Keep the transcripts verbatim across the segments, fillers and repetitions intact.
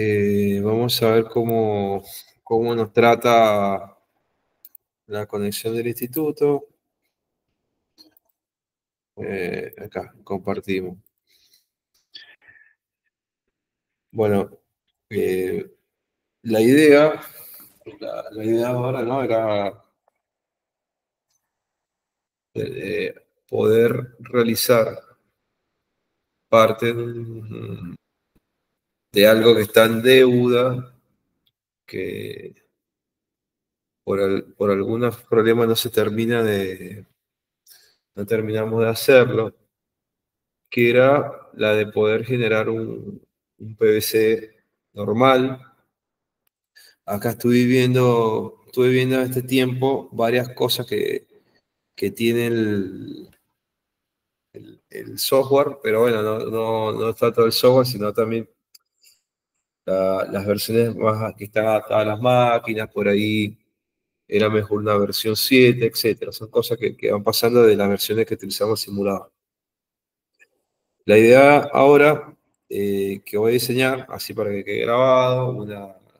Eh, vamos a ver cómo, cómo nos trata la conexión del instituto. Eh, acá, compartimos. Bueno, eh, la idea, la, la idea ahora, ¿no? Era eh, poder realizar parte de, un- de algo que está en deuda, que por, al- por algunos problemas no se termina de, no terminamos de hacerlo, que era la de poder generar un, un P V C normal. Acá estuve viendo, estuve viendo en este tiempo varias cosas que, que tiene el, el- el software, pero bueno, no, no, no está todo el software, sino también la- las versiones más que están adaptadas a las máquinas, por ahí era mejor una versión siete, etcétera. Son cosas que, que van pasando de las versiones que utilizamos simuladas. La idea ahora eh, que voy a diseñar, así para que quede grabado, un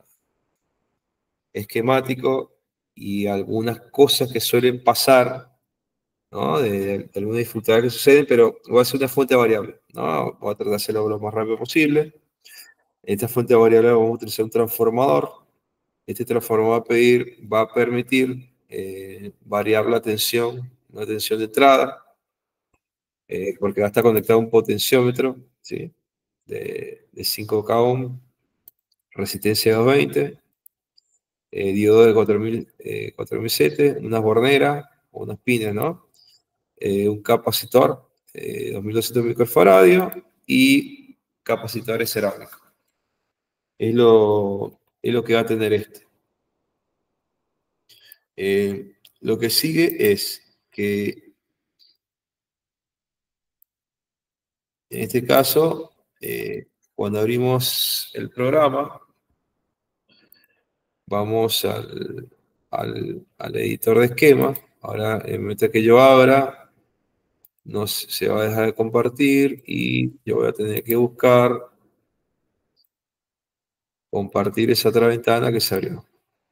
esquemático y algunas cosas que suelen pasar, ¿no? De, de algunas dificultades que suceden, pero voy a hacer una fuente variable, ¿no? Voy a tratar de hacerlo lo más rápido posible. En esta fuente variable vamos a utilizar un transformador. Este transformador va a, pedir, va a permitir eh, variar la tensión, una tensión de entrada, eh, porque va a estar conectado a un potenciómetro, ¿sí? De, de cinco K ohm, resistencia doscientos veinte, eh, diodo de cuatro mil, eh, cuatro mil siete, unas borneras o unas pines, ¿no? Eh, un capacitor, eh, dos mil doscientos microfaradio y capacitores cerámicos. Es lo, es lo que va a tener este. Eh, lo que sigue es que en este caso, eh, cuando abrimos el programa, vamos al, al, al editor de esquema. Ahora, en el momento que yo abra, no se se va a dejar de compartir y yo voy a tener que buscar compartir esa otra ventana que se abrió.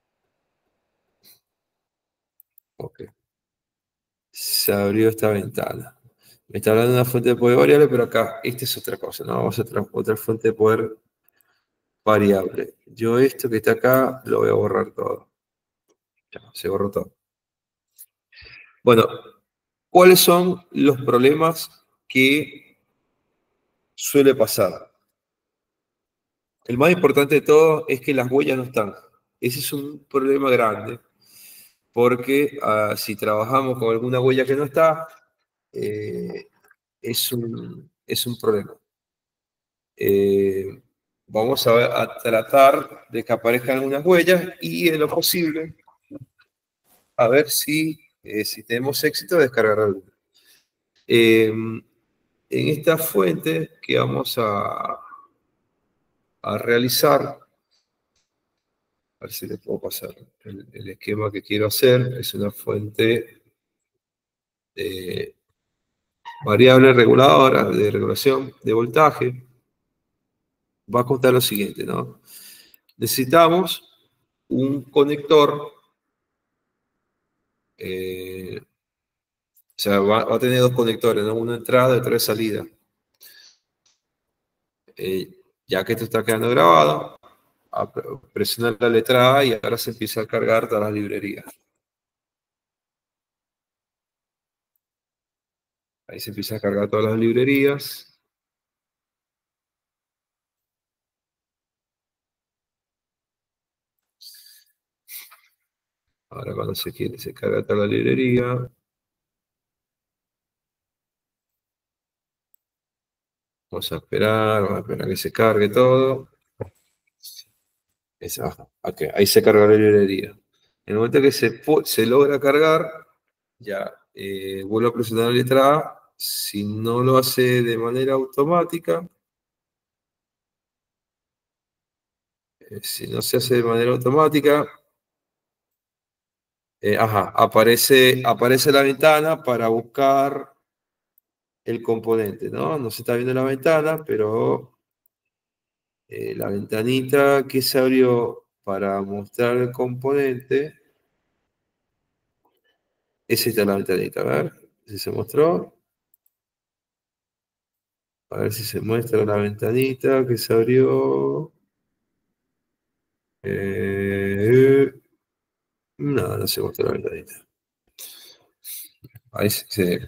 Ok. Se abrió esta ventana. Me está hablando de una fuente de poder variable, pero acá, esta es otra cosa, ¿no? Vamos a otra, otra fuente de poder variable. Yo esto que está acá lo voy a borrar todo. Ya, se borró todo. Bueno, ¿cuáles son los problemas que suele pasar? El más importante de todo es que las huellas no están. Ese es un problema grande, porque uh, si trabajamos con alguna huella que no está, eh, es, un, es un problema. Eh, vamos a, a, tratar de que aparezcan algunas huellas y en lo posible a ver si, eh, si tenemos éxito de descargar alguna. Eh, en esta fuente que vamos a, a realizar, a ver si le puedo pasar el, el esquema que quiero hacer, es una fuente de variable reguladora de regulación de voltaje. Va a contar lo siguiente, ¿no? Necesitamos un conector, eh, o sea, va, va, a tener dos conectores, ¿no? Una entrada y otra salida. Eh, ya que esto está quedando grabado, a presionar la letra A y ahora se empieza a cargar todas las librerías. Ahí se empieza a cargar todas las librerías. Ahora cuando se quiere, se carga toda la librería. Vamos a esperar, vamos a esperar a que se cargue todo. Esa, okay, ahí se carga la librería. En el momento que se, se logra cargar, ya eh, vuelvo a presionar la letra A. Si no lo hace de manera automática, eh, si no se hace de manera automática, eh, ajá, aparece, aparece la ventana para buscar el componente, ¿no? No se está viendo la ventana, pero Eh, la ventanita que se abrió para mostrar el componente. Es esta la ventanita, a ver si se mostró. A ver si se muestra la ventanita que se abrió. Eh, no, no se mostró la ventanita. Ahí se,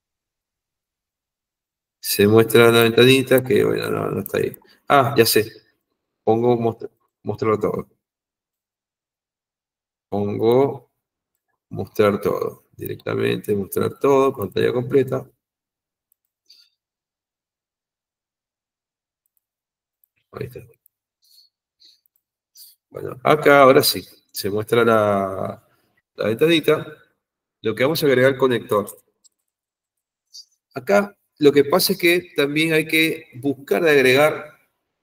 se muestra la ventanita que, bueno, no, no está ahí. Ah, ya sé. Pongo mostrar, mostrarlo todo. Pongo mostrar todo. Directamente mostrar todo, pantalla completa. Ahí está. Bueno, acá ahora sí. Se muestra la, la ventanita. Lo que vamos a agregar el conector. Acá lo que pasa es que también hay que buscar de agregar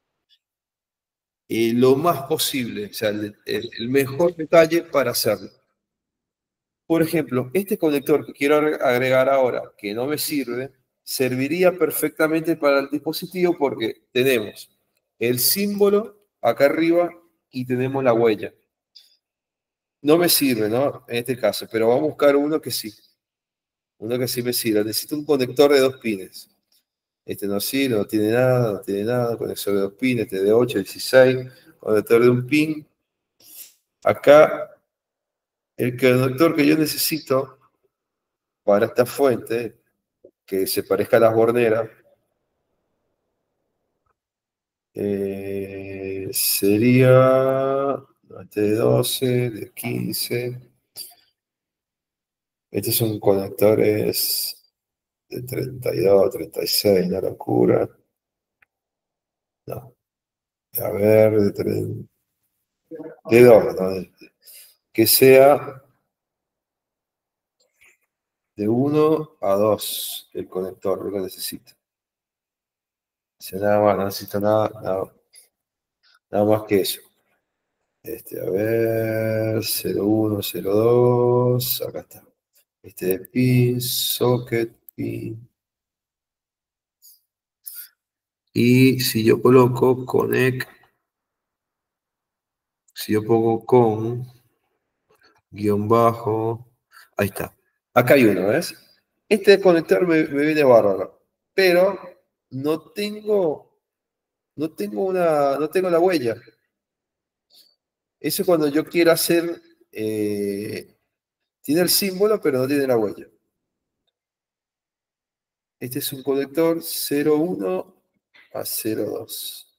eh, lo más posible, o sea, el, el- el mejor detalle para hacerlo. Por ejemplo, este conector que quiero agre- agregar ahora, que no me sirve, serviría perfectamente para el dispositivo porque tenemos el símbolo acá arriba y tenemos la huella. No me sirve, ¿no? En este caso, pero vamos a buscar uno que sí, uno que sí me sirva. Necesito un conector de dos pines. Este no sirve, no tiene nada, no tiene nada, conector de dos pines, este de ocho, dieciséis, conector de un pin. Acá, el conector que yo necesito para esta fuente, que se parezca a las borneras, eh, sería no, este de doce, de quince. Estos son conectores de treinta y dos, treinta y seis, una locura. No, a ver, de, treinta, de dos, ¿no? Que sea de uno a dos el conector, lo que necesito. O nada más, no necesito nada, nada, nada más que eso. Este, a ver, cero uno, cero dos, acá está. Este de pin, socket, pin. Y si yo coloco connect, si yo pongo con, guión bajo, ahí está. Acá hay uno, ¿ves? Este conector me, me viene bárbaro, pero no tengo, no tengo una, no tengo la huella. Eso cuando yo quiero hacer, eh, tiene el símbolo, pero no tiene la huella. Este es un conector cero uno a cero dos.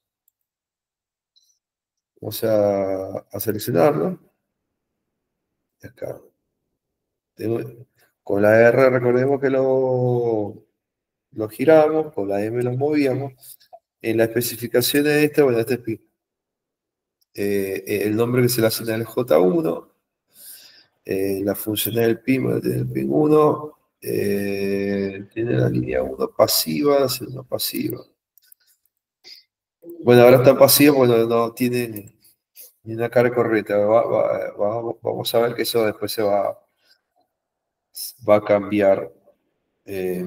Vamos a, a seleccionarlo. Y acá. Tengo- con la R recordemos que lo, lo giramos, con la M lo movíamos. En la especificación de esta, bueno, este es pi- eh, el nombre que se le asigna es el J uno. Eh, la funcionalidad del pin, bueno, tiene el pin uno. Eh, tiene la línea uno pasiva, la segunda pasiva. Bueno, ahora está pasiva porque no, no tiene ni una carga correcta. Va- va- va- vamos a ver que eso después se va, va a cambiar. Eh,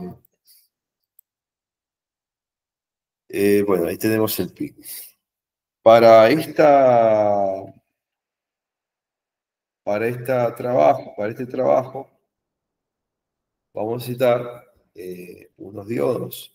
eh, bueno, ahí tenemos el pin. Para esta, para esta trabajo, para este trabajo, vamos a necesitar eh, unos diodos,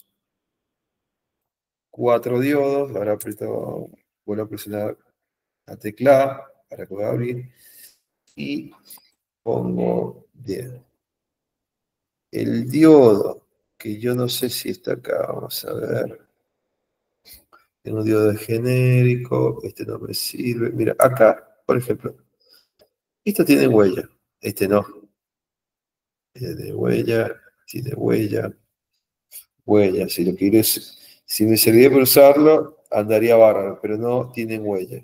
cuatro diodos. Ahora aprieto, vuelvo a presionar la tecla para que pueda abrir y pongo bien. El diodo, que yo no sé si está acá, vamos a ver. Tengo un diodo de genérico, este no me sirve. Mira, acá, por ejemplo, esto tiene huella, este no. Tiene huella, tiene huella, huella. Si lo quieres, si me serviría por usarlo, andaría bárbaro, pero no tienen huella.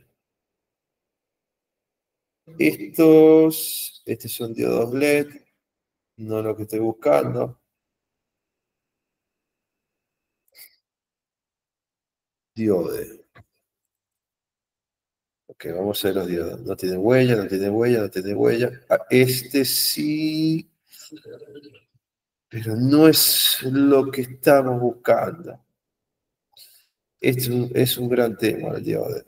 Estos, estos son diodos L E D, no lo que estoy buscando. Diode. Ok, vamos a ver los diodos. No tiene huella, no tiene huella, no tiene huella. Ah, este sí, pero no es lo que estamos buscando. Es un, es un gran tema el diodo.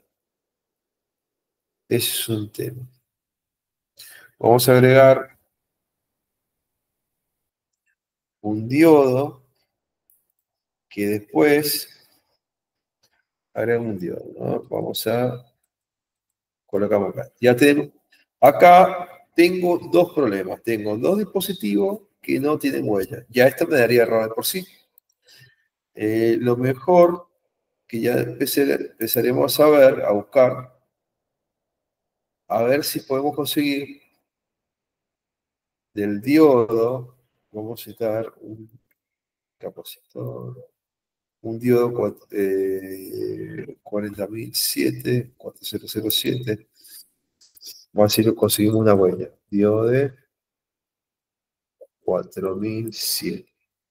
Es un tema. Vamos a agregar un diodo que después agrega un diodo, ¿no? Vamos a colocamos acá. Ya tengo, acá tengo dos problemas. Tengo dos dispositivos que no tienen huella. Ya esto me daría error de por sí. Eh, lo mejor que ya empecé- empezaremos a ver, a buscar, a ver si podemos conseguir del diodo, vamos a citar un capacitor, un diodo cua- eh, cuarenta mil siete, cuatro mil siete. Vamos a ver si conseguimos una huella. Diode cuatro mil siete.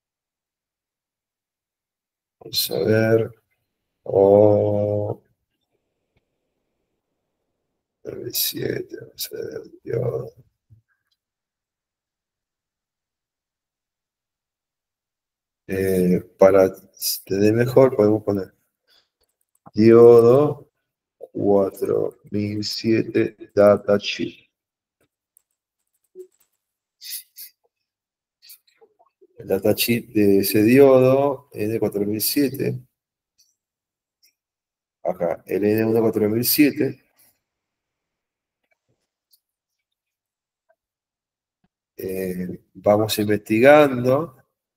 Vamos a ver. O nueve siete, vamos a ver. Diodo. Eh, para tener mejor, podemos poner diodo cuatro mil siete datasheet. El datasheet de ese diodo es de cuatro mil siete. Acá, el N uno cuatro mil siete. Eh, vamos investigando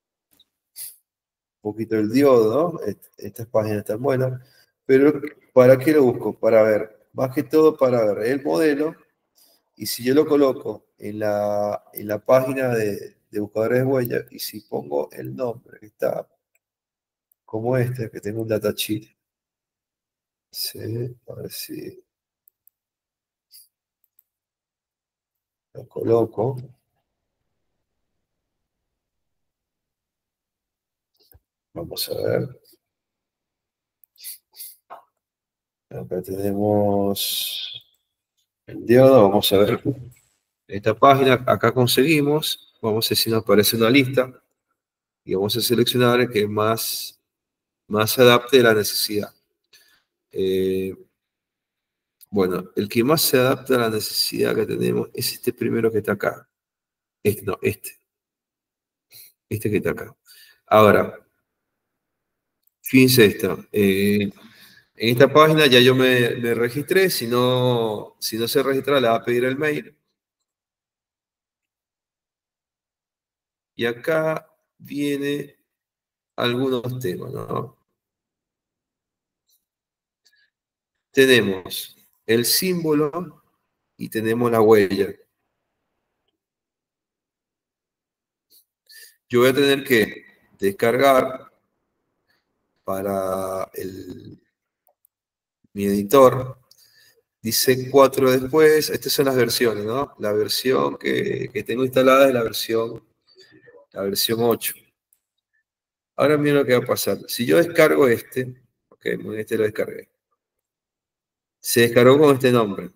un poquito el diodo. Est- Estas páginas están buenas. Pero, ¿para qué lo busco? Para ver, más que todo para ver el modelo. Y si yo lo coloco en la, en la página de, de buscadores de huellas, y si pongo el nombre que está como este, que tengo un datasheet, sí, a ver si lo coloco. Vamos a ver. Acá tenemos el diodo. Vamos a ver esta página. Acá conseguimos. Vamos a ver si nos aparece una lista. Y vamos a seleccionar el que más, más se adapte a la necesidad. Eh, bueno, el que más se adapta a la necesidad que tenemos es este primero que está acá. Este, no, este. Este que está acá. Ahora, fíjense esto. Eh, en esta página ya yo me, me registré. Si no, si no se registra, le va a pedir el mail. Y acá viene algunos temas, ¿no? Tenemos el símbolo y tenemos la huella. Yo voy a tener que descargar para el, mi editor. Dice cuatro después. Estas son las versiones, ¿no? La versión que, que tengo instalada es la versión, la versión ocho. Ahora mira lo que va a pasar. Si yo descargo este, ok, este lo descargué. Se descargó con este nombre.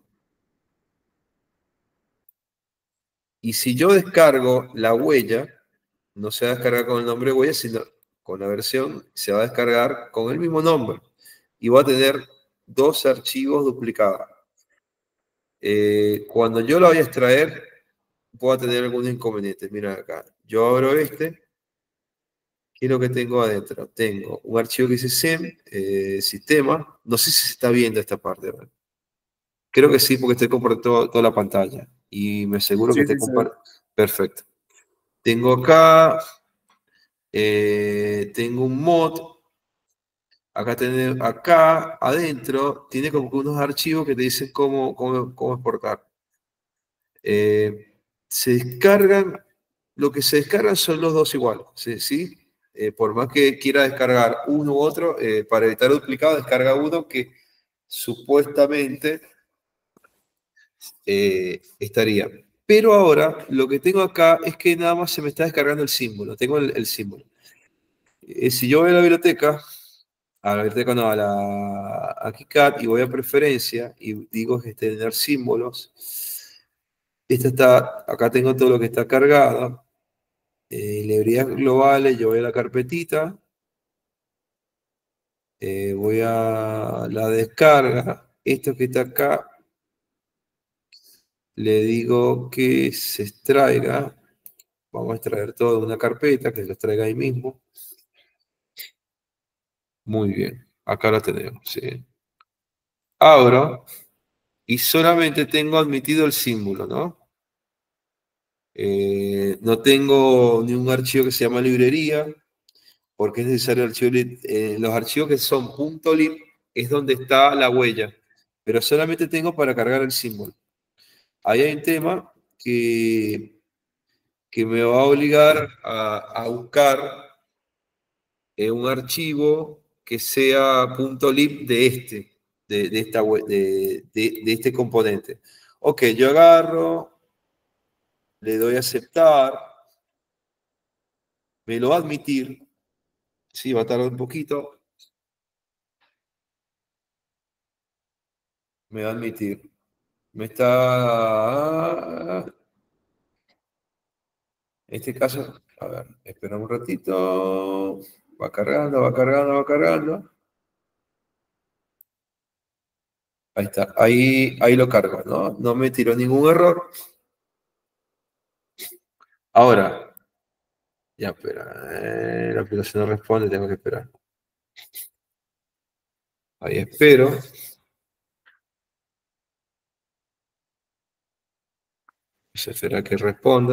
Y si yo descargo la huella, no se va a descargar con el nombre de huella, sino con la versión, se va a descargar con el mismo nombre. Y va a tener dos archivos duplicados. Eh, cuando yo lo voy a extraer, voy a tener algunos inconvenientes. Mira acá. Yo abro este. ¿Qué es lo que tengo adentro? Tengo un archivo que dice SEM, eh, sistema. No sé si se está viendo esta parte, ¿verdad? Creo que sí, porque estoy compartiendo toda la pantalla. Y me aseguro que Sí, esté sí, sí. compartiendo. Perfecto. Tengo acá, eh, tengo un mod. Acá, tiene, acá adentro tiene como que unos archivos que te dicen cómo, cómo, cómo exportar. Eh, se descargan, lo que se descargan son los dos iguales, ¿sí? ¿Sí? Eh, por más que quiera descargar uno u otro, eh, para evitar duplicado, descarga uno que supuestamente eh, estaría. Pero ahora lo que tengo acá es que nada más se me está descargando el símbolo. Tengo el, el símbolo. Eh, si yo voy a la biblioteca, a la biblioteca no, a la a KiCad y voy a preferencia y digo gestionar símbolos, esta está, acá tengo todo lo que está cargado. Eh, librerías globales, yo voy a la carpetita Eh, voy a la descarga. Esto que está acá, le digo que se extraiga. Vamos a extraer todo de una carpeta, que se extraiga ahí mismo. Muy bien, acá lo tenemos, ¿sí? Abro y solamente tengo admitido el símbolo, ¿no? Eh, no tengo ni un archivo que se llama librería, porque es necesario el archivo, li- eh, los archivos que son .lib es donde está la huella, pero solamente tengo para cargar el símbolo. Ahí hay un tema que, que me va a obligar a, a buscar eh, un archivo que sea .lib de este, de, de esta, hue- de, de- de este componente. Ok, yo agarro, le doy a aceptar, me lo va a admitir, sí, va a tardar un poquito, me va a admitir. Me está, en este caso, a ver, espera un ratito, va cargando, va cargando, va cargando. Ahí está, ahí, ahí lo cargo, ¿no? No me tiró ningún error. Ahora, ya, espera, eh, la aplicación no responde, tengo que esperar. Ahí espero. Se espera que responda.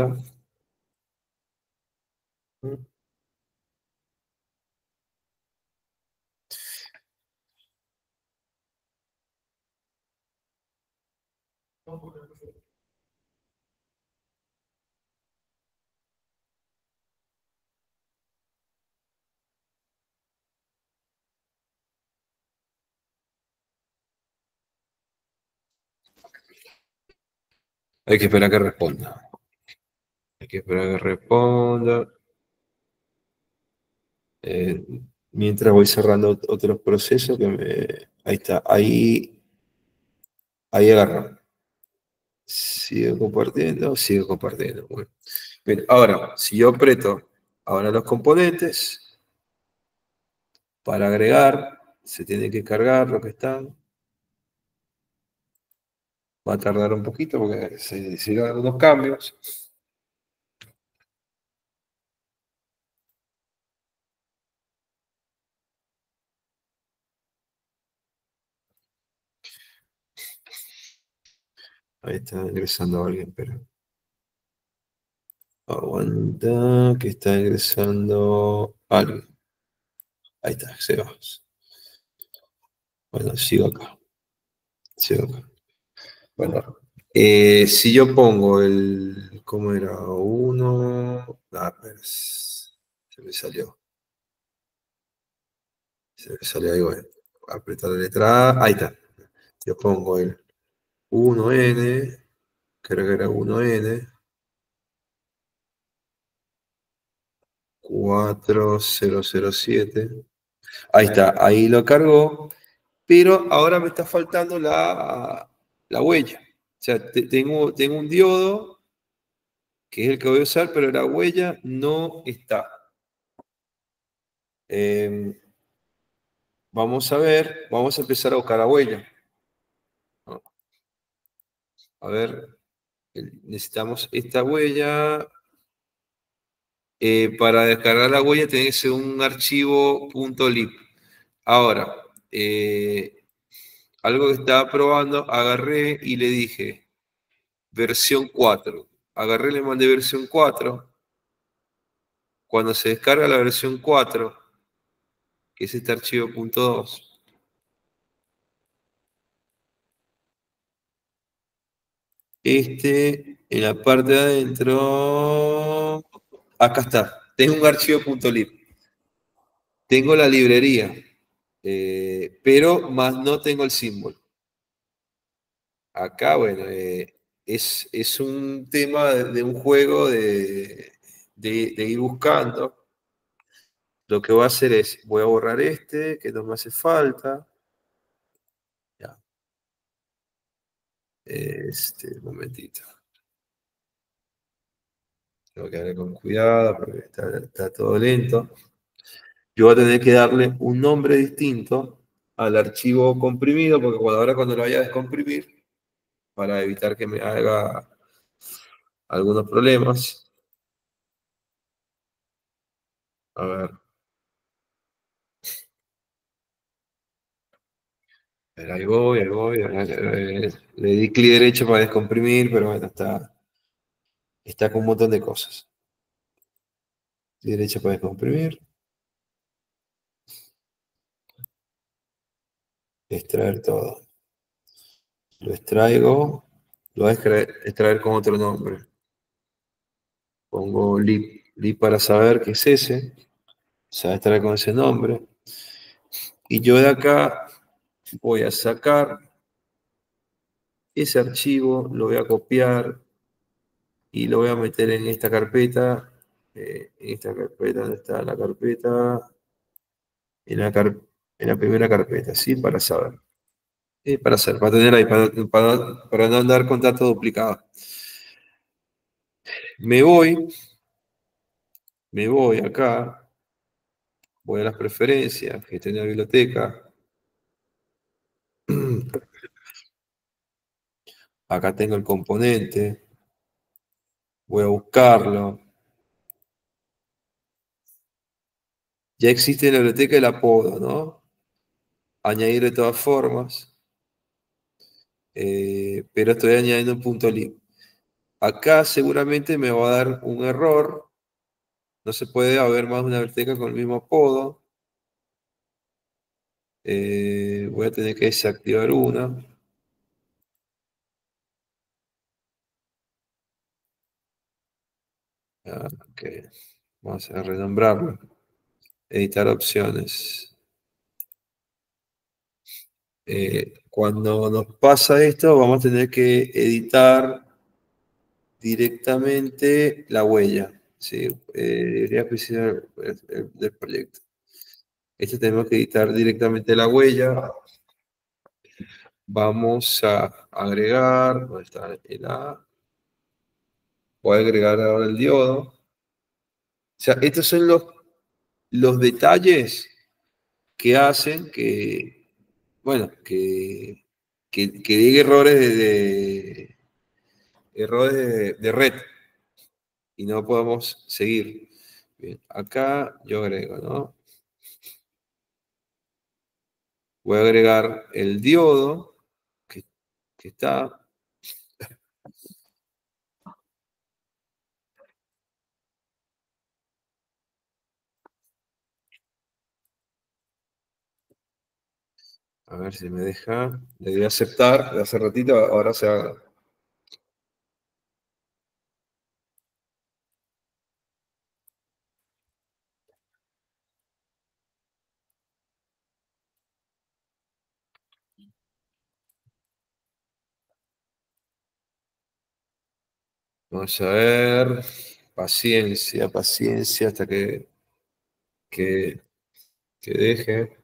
Hay que esperar que responda. Hay que esperar que responda. Eh, mientras voy cerrando ot- otros procesos que me... Ahí está, ahí, ahí agarró. Sigo compartiendo, sigo compartiendo. Bueno. Bien, ahora, si yo aprieto ahora los componentes para agregar, se tiene que cargar lo que están. Va a tardar un poquito porque se hicieron algunos cambios. Ahí está ingresando alguien, pero aguanta que está ingresando alguien. Ahí está, Sebas. Bueno, sigo acá. Sigo acá. Bueno, eh, si yo pongo el, ¿cómo era? Uno, ah, pues, se me salió. Se me salió ahí, bueno. Apretar la letra A, ahí está. Yo pongo el uno ene, creo que era uno ene, cuatro cero cero siete. Ahí está, ahí lo cargó, pero ahora me está faltando la, la huella. O sea, te- tengo, tengo un diodo, que es el que voy a usar, pero la huella no está. Eh, vamos a ver, vamos a empezar a buscar la huella. ¿No? A ver, el- necesitamos esta huella. Eh, para descargar la huella tiene que ser un archivo .lib. Ahora, eh, algo que estaba probando, agarré y le dije versión cuatro. Agarré, le mandé versión cuatro. Cuando se descarga la versión cuatro, que es este archivo .dos, este, en la parte de adentro, acá está. Tengo un archivo .lib. Tengo la librería, eh, pero más no tengo el símbolo. Acá, bueno, eh, es, es un tema de, de un juego de, de- de ir buscando. Lo que voy a hacer es, voy a borrar este, que no me hace falta. Ya, este, un momentito. Tengo que darle con cuidado porque está, está todo lento. yo voy a tener que darle un nombre distinto al archivo comprimido, porque cuando, ahora cuando lo vaya a descomprimir, para evitar que me haga algunos problemas. A ver, ahí voy, ahí voy. Eh, Le di clic derecho para descomprimir, pero bueno, está, está con un montón de cosas. Clic derecho para descomprimir. Extraer todo. Lo extraigo. Lo voy a extraer, extraer con otro nombre. Pongo lib, lib para saber qué es ese. Se va a extraer con ese nombre. Y yo de acá voy a sacar ese archivo, lo voy a copiar y lo voy a meter en esta carpeta. Eh, en esta carpeta, ¿dónde está la carpeta? En la, car- en la primera carpeta, ¿sí? Para saber. Eh, para hacer, para tener ahí, para, para- para no andar con datos duplicados. Me voy, me voy acá, voy a las preferencias, que está en la biblioteca. Acá tengo el componente, voy a buscarlo. Ya existe en la biblioteca el apodo, ¿no? Añadir de todas formas, eh, pero estoy añadiendo un punto lib. Acá seguramente me va a dar un error, no se puede haber más de una biblioteca con el mismo apodo. Eh, voy a tener que desactivar una. Ah, ok, vamos a renombrarlo. Editar opciones. Eh, cuando nos pasa esto, vamos a tener que editar directamente la huella. ¿Sí? Eh, debería especificar el, el- del proyecto. Este tenemos que editar directamente la huella. Vamos a agregar, ¿dónde está el A? Voy a agregar ahora el diodo. O sea, estos son los, los detalles que hacen que, bueno, que, que, que diga errores de, de- errores de, de red y no podemos seguir. Bien, acá yo agrego, ¿no? Voy a agregar el diodo que, que está. A ver si me deja. Le voy a aceptar de hace ratito, ahora se haga. Vamos a ver. Paciencia, paciencia hasta que, que, que deje.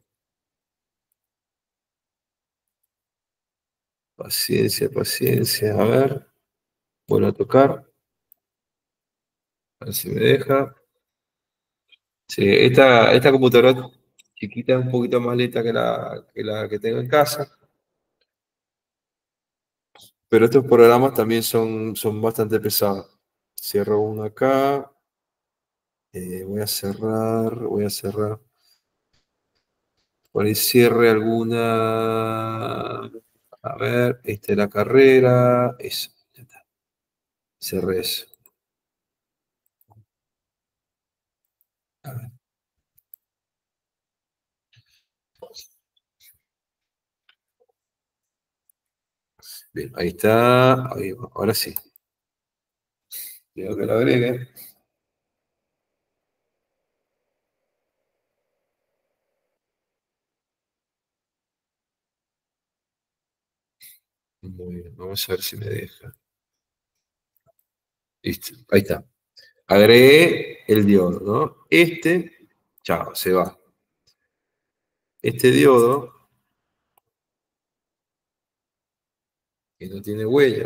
Paciencia, paciencia. A ver. Vuelvo a tocar. A ver si me deja. Sí, esta, esta computadora chiquita es un poquito más lenta que la que, la que tengo en casa. Pero estos programas también son, son bastante pesados. Cierro uno acá. Eh, voy a cerrar. Voy a cerrar. Por ahí cierre alguna. A ver, esta es la carrera. Eso. Ya está. Cerré eso. A ver, bien, ahí está. Ahí va. Ahora sí. Quiero que lo agregue. Muy bien. Vamos a ver si me deja. Listo. Ahí está. Agregué el diodo, ¿no? Este, chao, se va. Este diodo, que no tiene huella,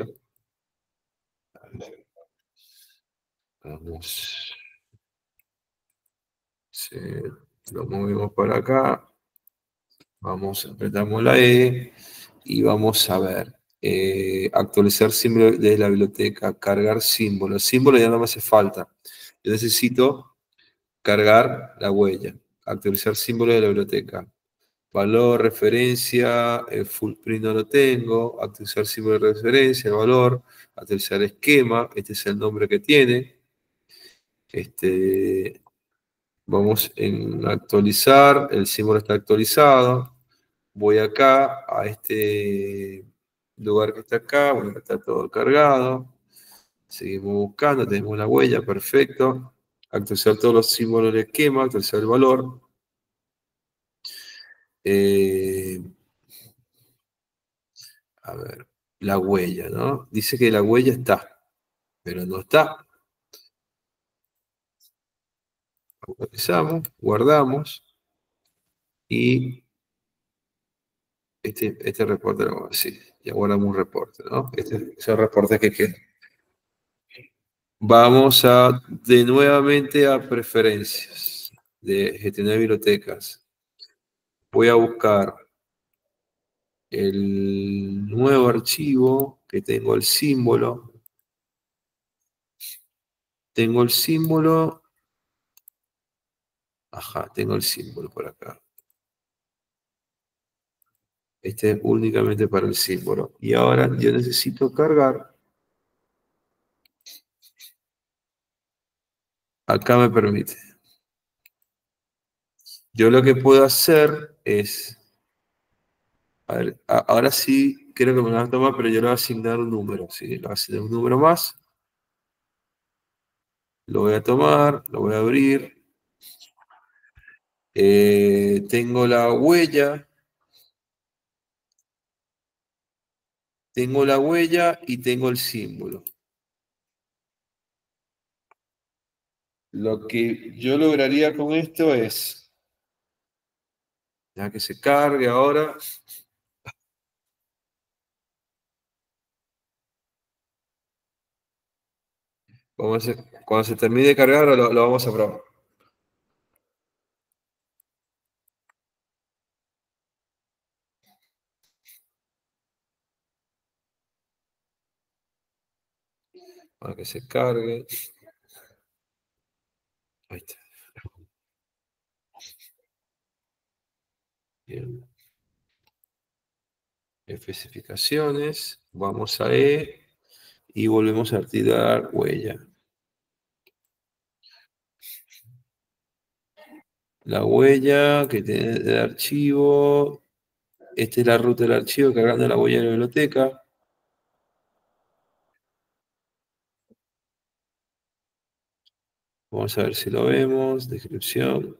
vamos, sí. Lo movemos para acá. Vamos, apretamos la E y vamos a ver. Eh, actualizar símbolo de la biblioteca, cargar símbolos. Símbolos ya no me hace falta. Yo necesito cargar la huella, actualizar símbolos de la biblioteca. Valor, referencia, el full print no lo tengo, actualizar símbolo de referencia, el valor, actualizar esquema, este es el nombre que tiene. Este, vamos en actualizar, el símbolo está actualizado. Voy acá a este lugar que está acá, bueno, está todo cargado. Seguimos buscando, tenemos la huella, perfecto. Actualizar todos los símbolos del esquema, actualizar el valor. Eh, a ver, la huella, ¿no? Dice que la huella está, pero no está. Actualizamos, guardamos y este, este reporte lo vamos a decir. Ya guardamos un reporte, ¿no? Este es el reporte que queda. Vamos a de nuevamente a preferencias de gestionar bibliotecas. Voy a buscar el nuevo archivo que tengo el símbolo. Tengo el símbolo. Ajá, tengo el símbolo por acá. Este es únicamente para el símbolo. Y ahora yo necesito cargar. Acá me permite. Yo lo que puedo hacer es. A ver, a- ahora sí creo que me lo van a tomar, pero yo le voy a asignar un número. ¿Sí? Le voy a asignar un número más. Lo voy a tomar, lo voy a abrir. Eh, tengo la huella. Tengo la huella y tengo el símbolo. Lo que yo lograría con esto es, ya que se cargue ahora, cuando se, cuando se termine de cargar lo, lo vamos a probar. Para que se cargue. Ahí está. Bien. Especificaciones. Vamos a E y volvemos a activar huella. La huella que tiene el archivo. Esta es la ruta del archivo cargando la huella de la biblioteca. Vamos a ver si lo vemos. Descripción.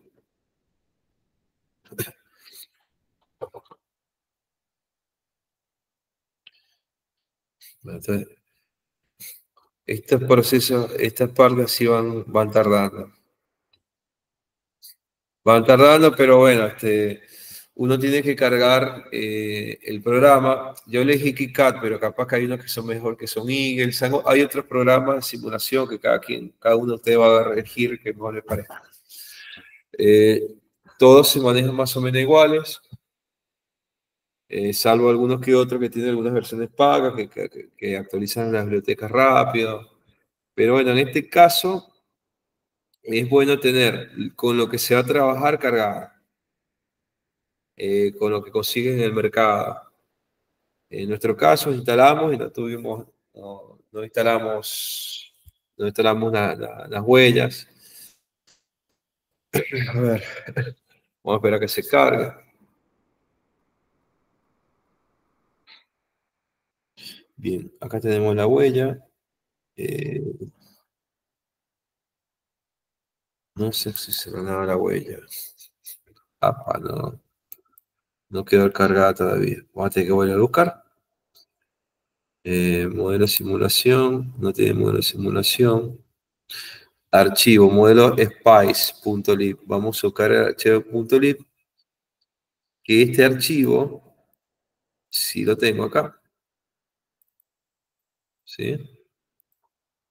Entonces, estos procesos, estas partes sí van, van tardando. Van tardando, pero bueno, este, uno tiene que cargar eh, el programa. Yo elegí KiCad, pero capaz que hay unos que son mejor que son Eagle. Hay otros programas de simulación que cada, quien, cada uno de ustedes va a elegir que mejor les parezca. Eh, todos se manejan más o menos iguales, eh, salvo algunos que otros que tienen algunas versiones pagas, que, que, que actualizan las bibliotecas rápido. Pero bueno, en este caso es bueno tener con lo que se va a trabajar cargada, eh, con lo que consiguen en el mercado. En nuestro caso instalamos y no tuvimos, no, no instalamos, no instalamos la- la- las huellas. A ver, vamos a esperar a que se cargue. Bien, acá tenemos la huella. Eh, no sé si se me ha dado la huella. Apa, no, no quedó cargada todavía. Vamos a tener que volver a buscar. Eh, modelo de simulación, no tiene modelo de simulación. Archivo, modelo spice.lib. Vamos a buscar el archivo.lib, que este archivo, si lo tengo acá, ¿sí?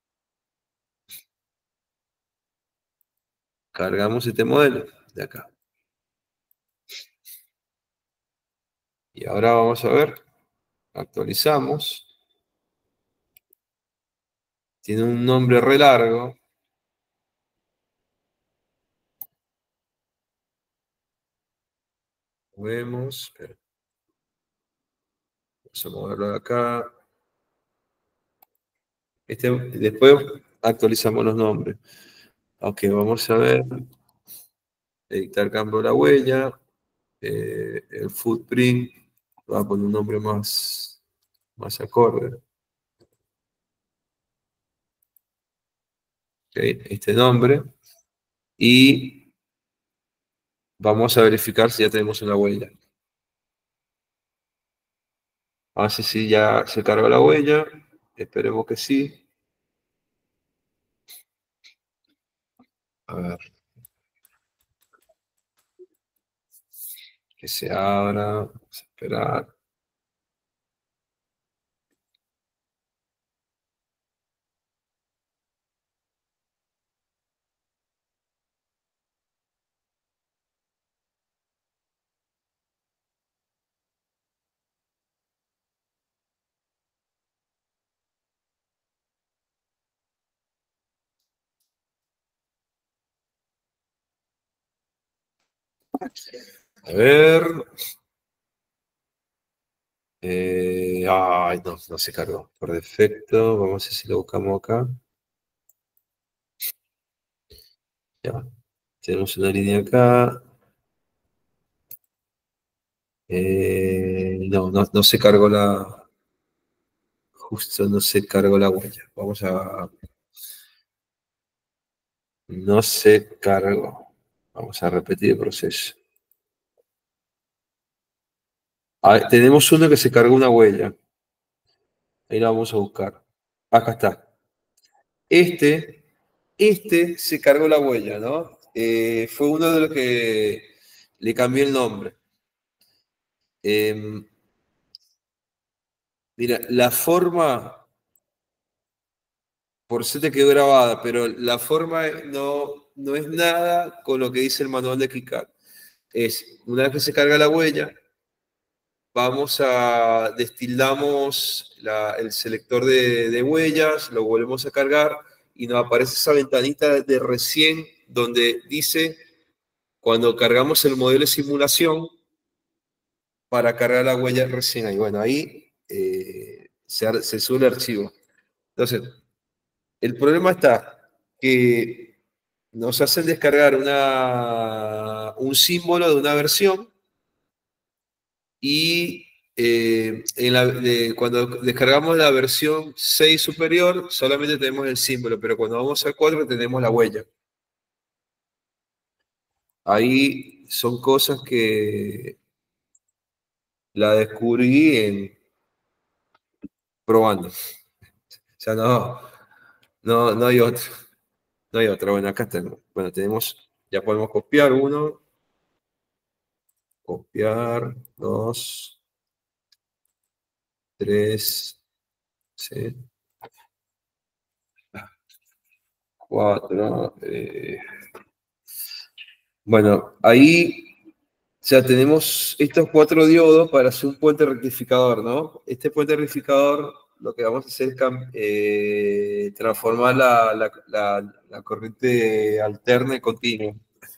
Cargamos este modelo de acá. Y ahora vamos a ver, actualizamos. Tiene un nombre re largo. Vemos. Vamos a moverlo de acá. Este, después actualizamos los nombres. Ok, vamos a ver. Editar cambio de la huella. Eh, el footprint. Va a poner un nombre más, más acorde. Okay, este nombre. Y vamos a verificar si ya tenemos una huella. A ver si ya se carga la huella. Esperemos que sí. A ver. Que se abra. Vamos a esperar. A ver. Eh, ay, no, no se cargó. Por defecto. Vamos a ver si lo buscamos acá. Ya. Tenemos una línea acá. Eh, no, no, no se cargó la. Justo no se cargó la huella. Vamos a. No se cargó. Vamos a repetir el proceso. Ah, tenemos uno que se cargó una huella. Ahí la vamos a buscar. Acá está. Este, este se cargó la huella, ¿no? Eh, fue uno de los que le cambié el nombre. Eh, mira, la forma, por si te quedó grabada, pero la forma no, no es nada con lo que dice el manual de KiCad. Es, una vez que se carga la huella, vamos a, destildamos la- el selector de, de huellas, lo volvemos a cargar y nos aparece esa ventanita de recién donde dice, cuando cargamos el modelo de simulación, para cargar la huella recién ahí. Bueno, ahí eh, se, se sube el archivo. Entonces, el problema está que nos hacen descargar una, un símbolo de una versión y eh, en la- de- cuando descargamos la versión seis superior solamente tenemos el símbolo, pero cuando vamos a cuatro tenemos la huella. Ahí son cosas que la descubrí en, probando. O sea, no, no, no hay otro. No hay otra. Bueno, acá tenemos. Bueno, tenemos, ya podemos copiar uno, copiar, dos, tres, sí, cuatro. eh. Bueno, ahí ya tenemos estos cuatro diodos para hacer un puente rectificador, ¿no? Este puente rectificador lo que vamos a hacer es cam- eh, transformar la, la- la- la corriente alterna y continua.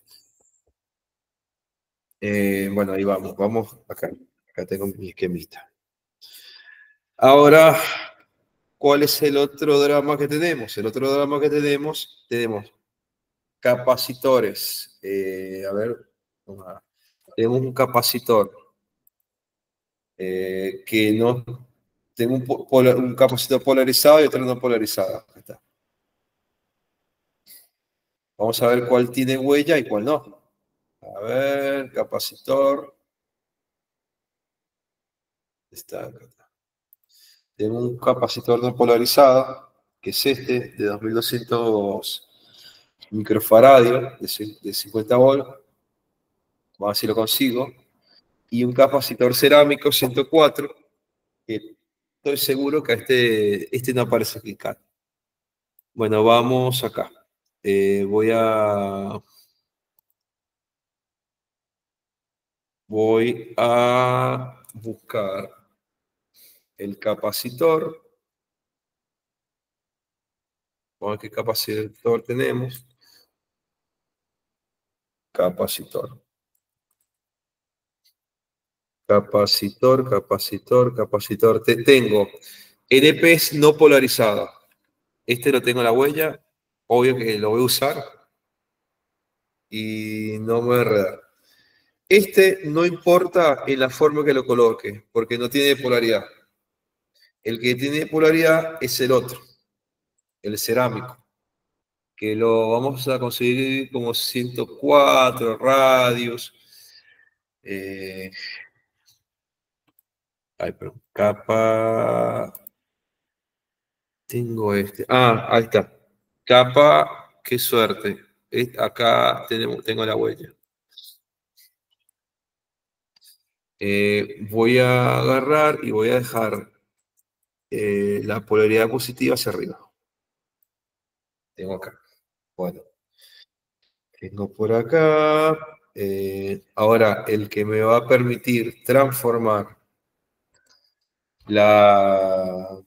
Eh, bueno, ahí vamos, vamos acá. Acá tengo mi esquemita. Ahora, ¿cuál es el otro drama que tenemos? El otro drama que tenemos, tenemos capacitores. Eh, a ver, vamos a- tenemos un capacitor eh, que no, tengo un, po- pola- un capacitor polarizado y otro no polarizado. Ahí está. Vamos a ver cuál tiene huella y cuál no. A ver, capacitor. Está acá. Tengo un capacitor no polarizado, que es este, de dos mil doscientos microfaradios, de, ci- de cincuenta volts. Vamos a ver si lo consigo. Y un capacitor cerámico ciento cuatro, que estoy seguro que este, este no aparece aquí. Bueno, vamos acá. Eh, voy a, voy a buscar el capacitor. Vamos a ver qué capacitor tenemos. Capacitor. Capacitor, capacitor, capacitor. Te tengo N Ps no polarizados. Este lo tengo en la huella. Obvio que lo voy a usar. Y no me voy a enredar. Este no importa en la forma que lo coloque, porque no tiene polaridad. El que tiene polaridad es el otro, el cerámico, que lo vamos a conseguir como ciento cuatro radios. Eh, ay, perdón, capa. Tengo este. Ah, ahí está. Capa, qué suerte. Es- Acá tenemos, tengo la huella. Eh, voy a agarrar y voy a dejar eh, la polaridad positiva hacia arriba. Tengo acá. Bueno, tengo por acá. Eh, ahora, el que me va a permitir transformar la,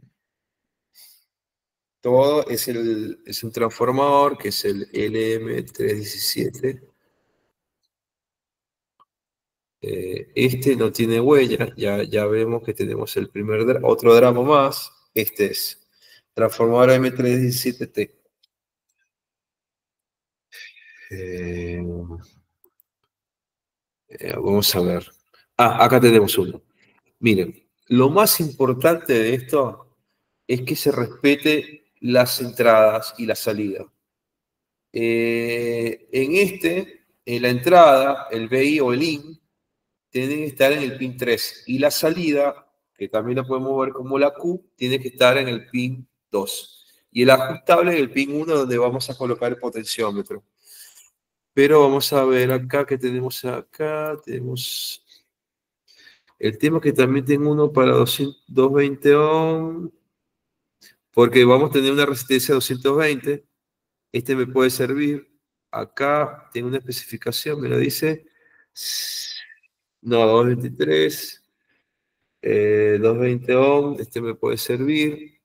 todo es, el, es un transformador que es el L M trescientos diecisiete. Eh, este no tiene huella, ya, ya vemos que tenemos el primer dra- otro drama más. Este es transformador M trescientos diecisiete T. Eh, eh, vamos a ver. Ah, acá tenemos uno. Miren, lo más importante de esto es que se respete las entradas y la salida. Eh, en este, en la entrada, el B I o el I N tiene que estar en el pin tres y la salida, que también lo podemos ver como la Q, tiene que estar en el pin dos. Y el ajustable en el pin uno donde vamos a colocar el potenciómetro. Pero vamos a ver acá que tenemos acá, tenemos el tema que también tengo uno para doscientos, doscientos veinte ohm, porque vamos a tener una resistencia de doscientos veinte. Este me puede servir. Acá tengo una especificación, me lo dice. No, doscientos veintitrés. Eh, doscientos veinte ohm, este me puede servir.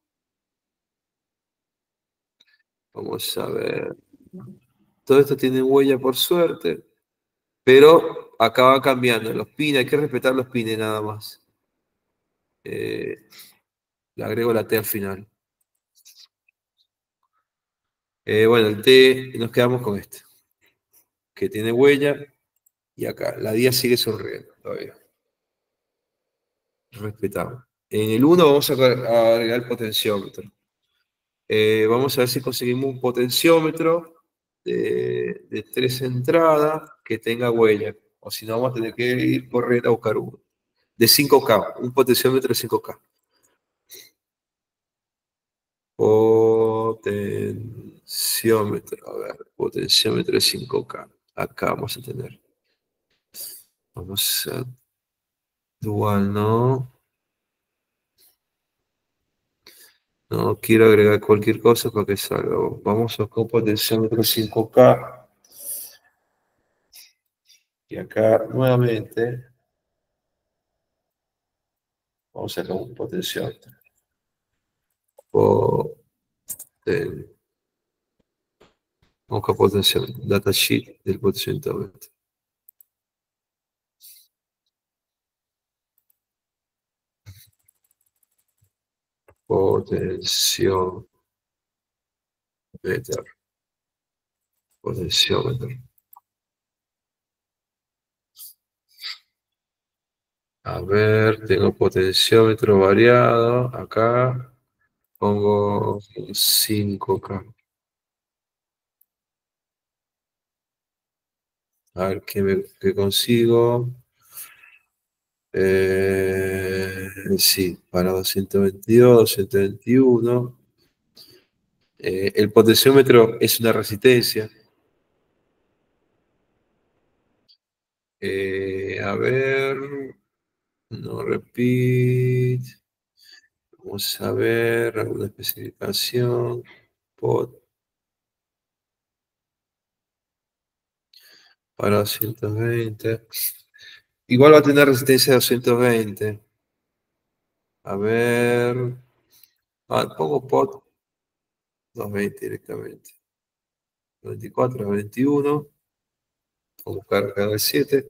Vamos a ver. Todo esto tiene huella por suerte, pero acá va cambiando. Los pines, hay que respetar los pines nada más. Eh, le agrego la T al final. Eh, bueno, el T, nos quedamos con este, que tiene huella, y acá, la D I A sigue sonriendo todavía. Respetamos. En el uno vamos a agregar el potenciómetro. Eh, vamos a ver si conseguimos un potenciómetro de, de tres entradas que tenga huella. O si no, vamos a tener que ir corriendo a buscar uno. De cinco K, un potenciómetro de cinco K. Potenciómetro, a ver, potenciómetro de cinco K. Acá vamos a tener. Vamos a. Dual, no. No quiero agregar cualquier cosa para que salga. Vamos a con potenciómetro cinco K. Y acá nuevamente vamos a sacar un potenciómetro. Poten- Vamos a potenciómetro. Datasheet del potenciómetro. Potenciómetro. Potenciómetro. A ver, tengo potenciómetro variado. Acá pongo cinco K. A ver qué, me, qué consigo. Eh, sí, para doscientos veintidós, doscientos veintiuno. Eh, el potenciómetro es una resistencia. Eh, a ver, no repeat. Vamos a ver alguna especificación. Pot para doscientos veinte. Igual va a tener resistencia de doscientos veinte. A ver. Ah, pongo pot doscientos veinte directamente. veinticuatro, veintiuno. Vamos a buscar canal siete.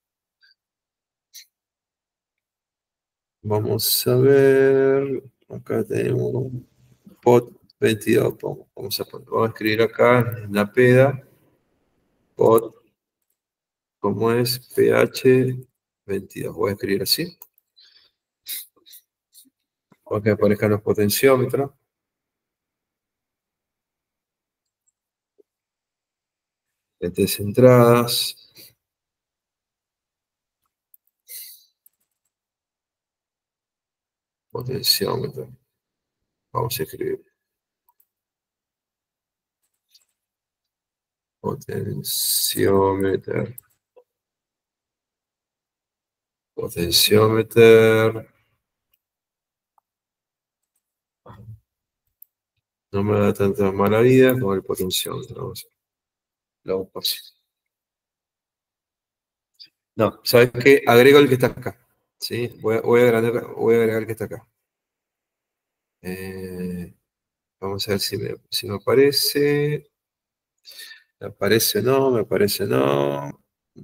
Vamos a ver. Acá tenemos pot veintidós. Vamos a, vamos a escribir acá en la peda. Pot, como es pH veintidós. Voy a escribir así. Para que aparezcan los potenciómetros. Lentes entradas. Potenciómetro. Vamos a escribir. Potenciómetro. Potenciómetro. No me da tanta mala vida como el potenciómetro. Vamos a lo hago fácil. No, ¿sabes qué? Agrego el que está acá. ¿Sí? Voy a, voy a, agregar, voy a agregar el que está acá. Eh, vamos a ver si me, si me aparece. Me aparece no, me aparece no.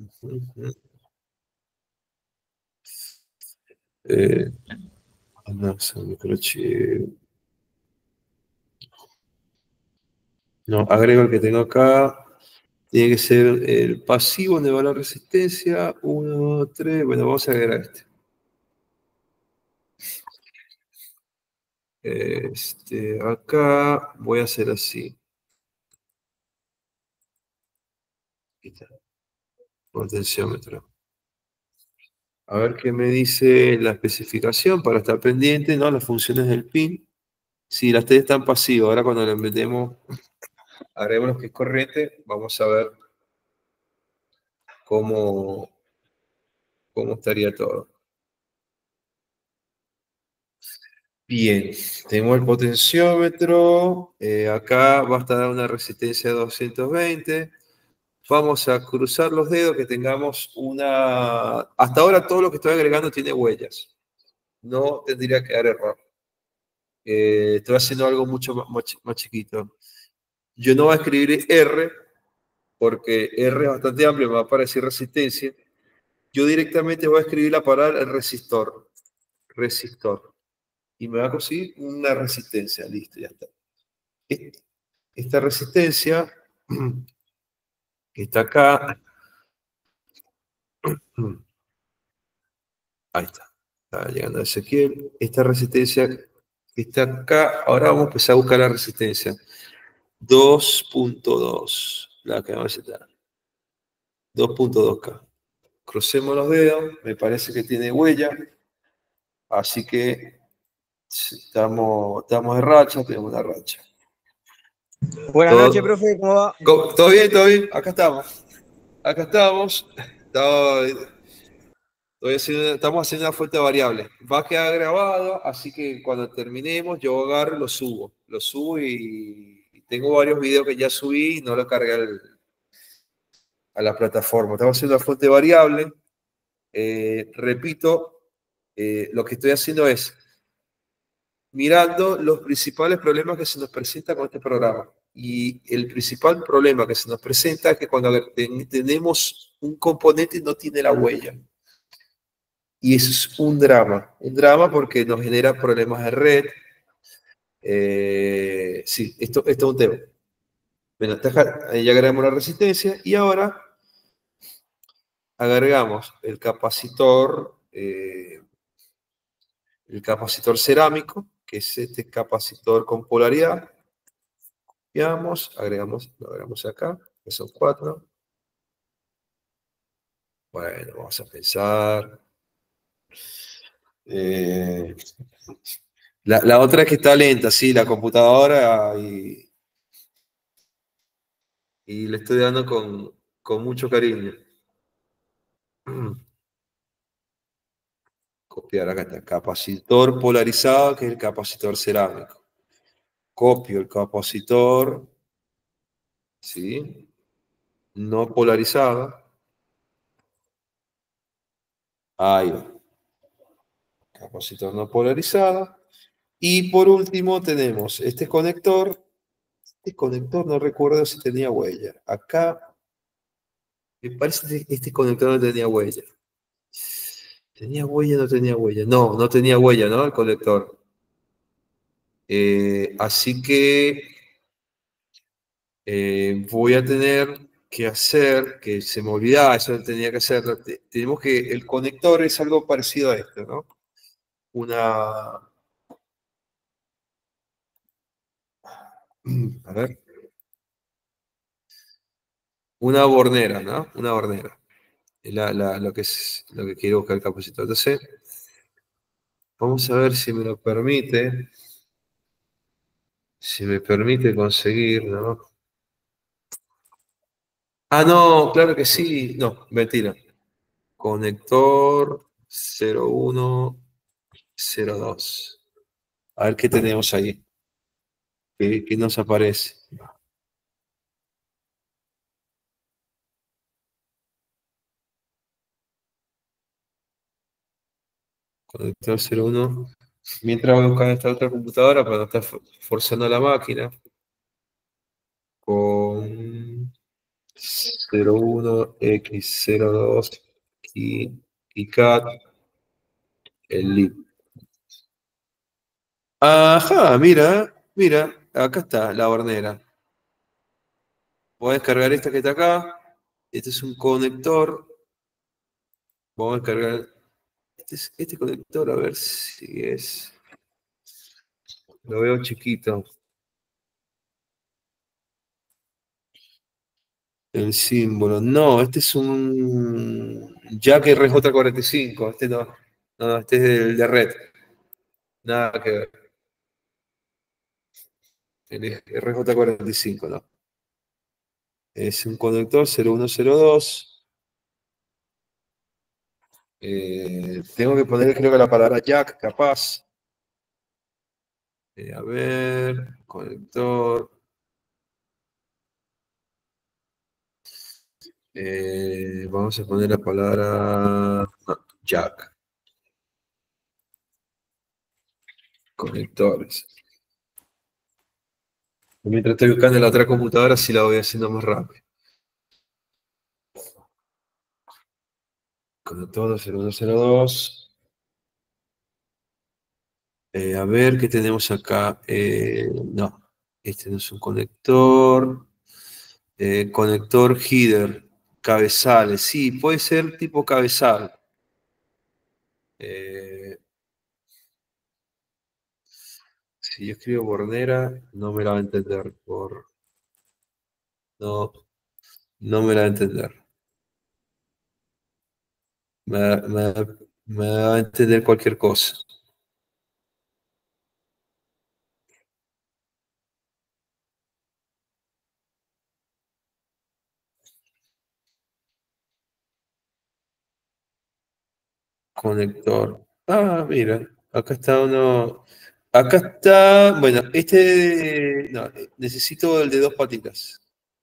Eh, no, es un microchip. No, agrego el que tengo acá. Tiene que ser el pasivo donde va la resistencia. uno, tres. Bueno, vamos a agregar este. Este, acá voy a hacer así. Potenciómetro. A ver qué me dice la especificación para estar pendiente, ¿no? Las funciones del pin. Si las tres están pasivas, ahora cuando le metemos, haremos que es corriente, vamos a ver cómo, cómo estaría todo. Bien, tengo el potenciómetro. Eh, acá va a estar una resistencia de doscientos veinte. Vamos a cruzar los dedos que tengamos una... Hasta ahora todo lo que estoy agregando tiene huellas. No tendría que dar error. Eh, estoy haciendo algo mucho más, más chiquito. Yo no voy a escribir R, porque R es bastante amplio, me va a aparecer resistencia. Yo directamente voy a escribir la palabra resistor. Resistor. Y me va a conseguir una resistencia. Listo, ya está. Esta resistencia que está acá. Ahí está. Está llegando a Ezequiel. Esta resistencia que está acá. Ahora vamos a empezar a buscar la resistencia. dos punto dos. La que vamos a citar. dos punto dos K. Crucemos los dedos. Me parece que tiene huella. Así que estamos, estamos de racha. Tenemos una racha. Buenas ¿Todo, noches, profe, ¿cómo va? todo bien? ¿Todo bien? Acá estamos. Acá estamos. Estamos, haciendo, estamos haciendo una fuente variable. Va a quedar grabado, así que cuando terminemos, yo agarro y lo subo. Lo subo y, y tengo varios videos que ya subí y no los cargué al, a la plataforma. Estamos haciendo una fuente variable. Eh, repito, eh, lo que estoy haciendo es mirando los principales problemas que se nos presentan con este programa. Y el principal problema que se nos presenta es que cuando tenemos un componente no tiene la huella. Y eso es un drama. Un drama porque nos genera problemas de red. Eh, sí, esto, esto es un tema. Bueno, ya agregamos la resistencia y ahora agregamos el capacitor, eh, el capacitor cerámico, que es este capacitor con polaridad. Copiamos, agregamos, lo agregamos acá, que son cuatro. Bueno, vamos a pensar. Eh, la, la otra es que está lenta, sí, la computadora, y, y le estoy dando con, con mucho cariño. Copiar acá está. Capacitor polarizado, que es el capacitor cerámico. Copio el capacitor, ¿sí? No polarizado. Ahí va. Capacitor no polarizado. Y por último tenemos este conector. Este conector no recuerdo si tenía huella. Acá me parece que este conector no tenía huella. ¿Tenía huella o no tenía huella? No, no tenía huella, ¿no? El conector. Eh, así que eh, voy a tener que hacer, que se me olvidaba, eso tenía que hacerlo. Te- Tenemos que, el conector es algo parecido a esto, ¿no? Una, a ver, una bornera, ¿no? Una bornera. Es la- la- lo que es lo que quiero buscar el capacitor. Entonces, vamos a ver si me lo permite, si me permite conseguir, ¿no? Ah, no, claro que sí. No, mentira. Conector cero uno cero dos. A ver qué tenemos ahí. ¿Qué, qué nos aparece? Conector cero uno. Mientras voy buscando esta otra computadora para no estar for- forzando la máquina. Con cero uno x cero dos y, y cat el lib. Ajá, mira, mira, acá está la hornera. Voy a descargar esta que está acá. Este es un conector. Vamos a descargar este, es- este conector, a ver si es. Lo veo chiquito. El símbolo. No, este es un Jack R J cuarenta y cinco. Este no. No, no, este es el de red. Nada que ver. El R J cuarenta y cinco, ¿no? Es un conector cero uno cero dos. Eh, tengo que poner, creo que la palabra jack, capaz. Eh, a ver, conector. Eh, vamos a poner la palabra no, jack. Conectores. Mientras estoy buscando en la otra computadora, sí la voy haciendo más rápido. Conector cero uno cero dos. Eh, a ver qué tenemos acá. Eh, no, este no es un conector. Eh, conector header. Cabezales. Sí, puede ser tipo cabezal. Eh, si yo escribo Bornera, no me la va a entender. Por, no, no me la va a entender. Me, me- me va a entender cualquier cosa. Conector. Ah, mira, acá está uno. Acá está. Bueno, este. No, necesito el de dos patitas.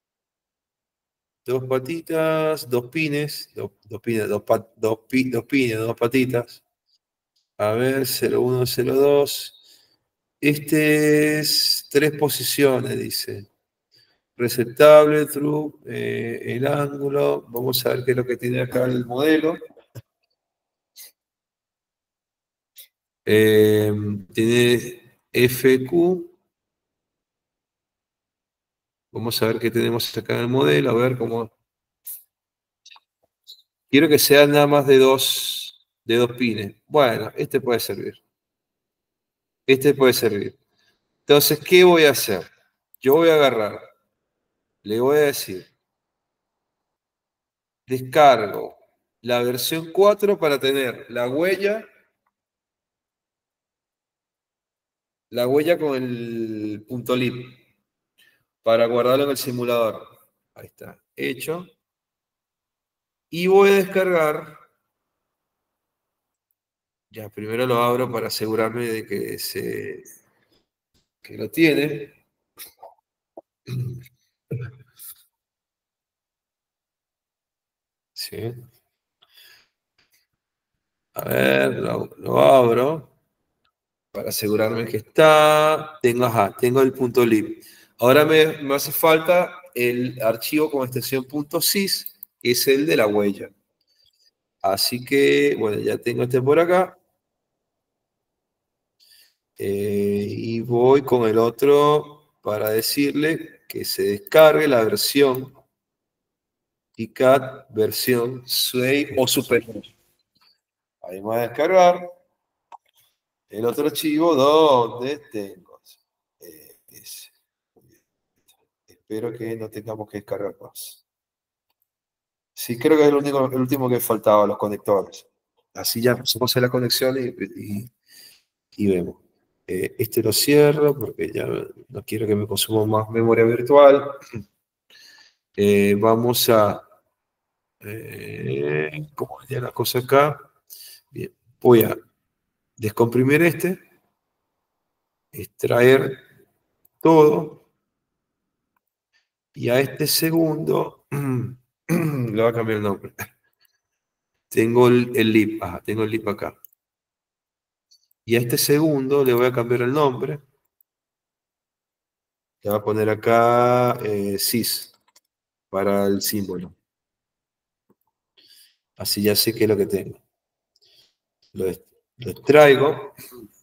Dos patitas, dos pines. Dos, dos pines, dos, pa- dos, pi- dos pines, dos patitas. A ver, cero uno cero dos. Este es tres posiciones, dice. Receptable, true, eh, el ángulo. Vamos a ver qué es lo que tiene acá el modelo. Eh, tiene F Q. Vamos a ver qué tenemos acá en el modelo. A ver cómo. Quiero que sea nada más de dos, de dos pines. Bueno, este puede servir. Este puede servir. Entonces, ¿qué voy a hacer? Yo voy a agarrar, le voy a decir, descargo la versión cuatro para tener la huella, la huella con el punto lib, para guardarlo en el simulador. Ahí está, hecho. Y voy a descargar, ya primero lo abro para asegurarme de que, se, que lo tiene. Sí. A ver, lo, lo abro para asegurarme que está. Tengo, ajá, tengo el punto .lib. Ahora me, me hace falta el archivo con extensión .sys, que es el de la huella. Así que, bueno, ya tengo este por acá. Eh, y voy con el otro para decirle que se descargue la versión KiCad versión Sway o superior. Ahí me voy a descargar el otro archivo donde tengo. Eh, ese. Espero que no tengamos que descargar más. Sí, creo que es el, único, el último que faltaba, los conectores. Así ya hacemos la conexión y, y, y vemos. Eh, este lo cierro porque ya no quiero que me consuma más memoria virtual. Eh, vamos a... Eh, ¿Cómo ya la cosa acá? Bien, voy a descomprimir este, extraer todo, y a este segundo le voy a cambiar el nombre. Tengo el, el lib, ajá, tengo el lib acá. Y a este segundo le voy a cambiar el nombre. Le voy a poner acá eh, sys para el símbolo. Así ya sé qué es lo que tengo. Lo, lo extraigo.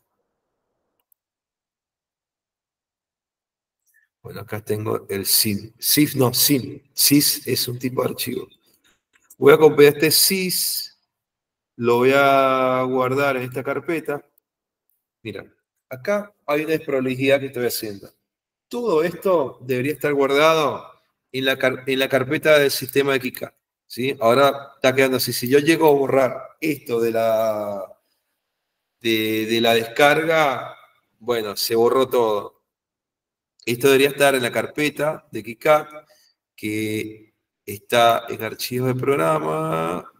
Bueno, acá tengo el sys. Sys, no, sys. Sys es un tipo de archivo. Voy a copiar este sys. Lo voy a guardar en esta carpeta. Mira, acá hay una desprolijidad que estoy haciendo. Todo esto debería estar guardado en la, en la carpeta del sistema de KiCad, ¿sí? Ahora está quedando así. Si yo llego a borrar esto de la, de, de la descarga, bueno, se borró todo. Esto debería estar en la carpeta de KiCad, que está en archivos de programa.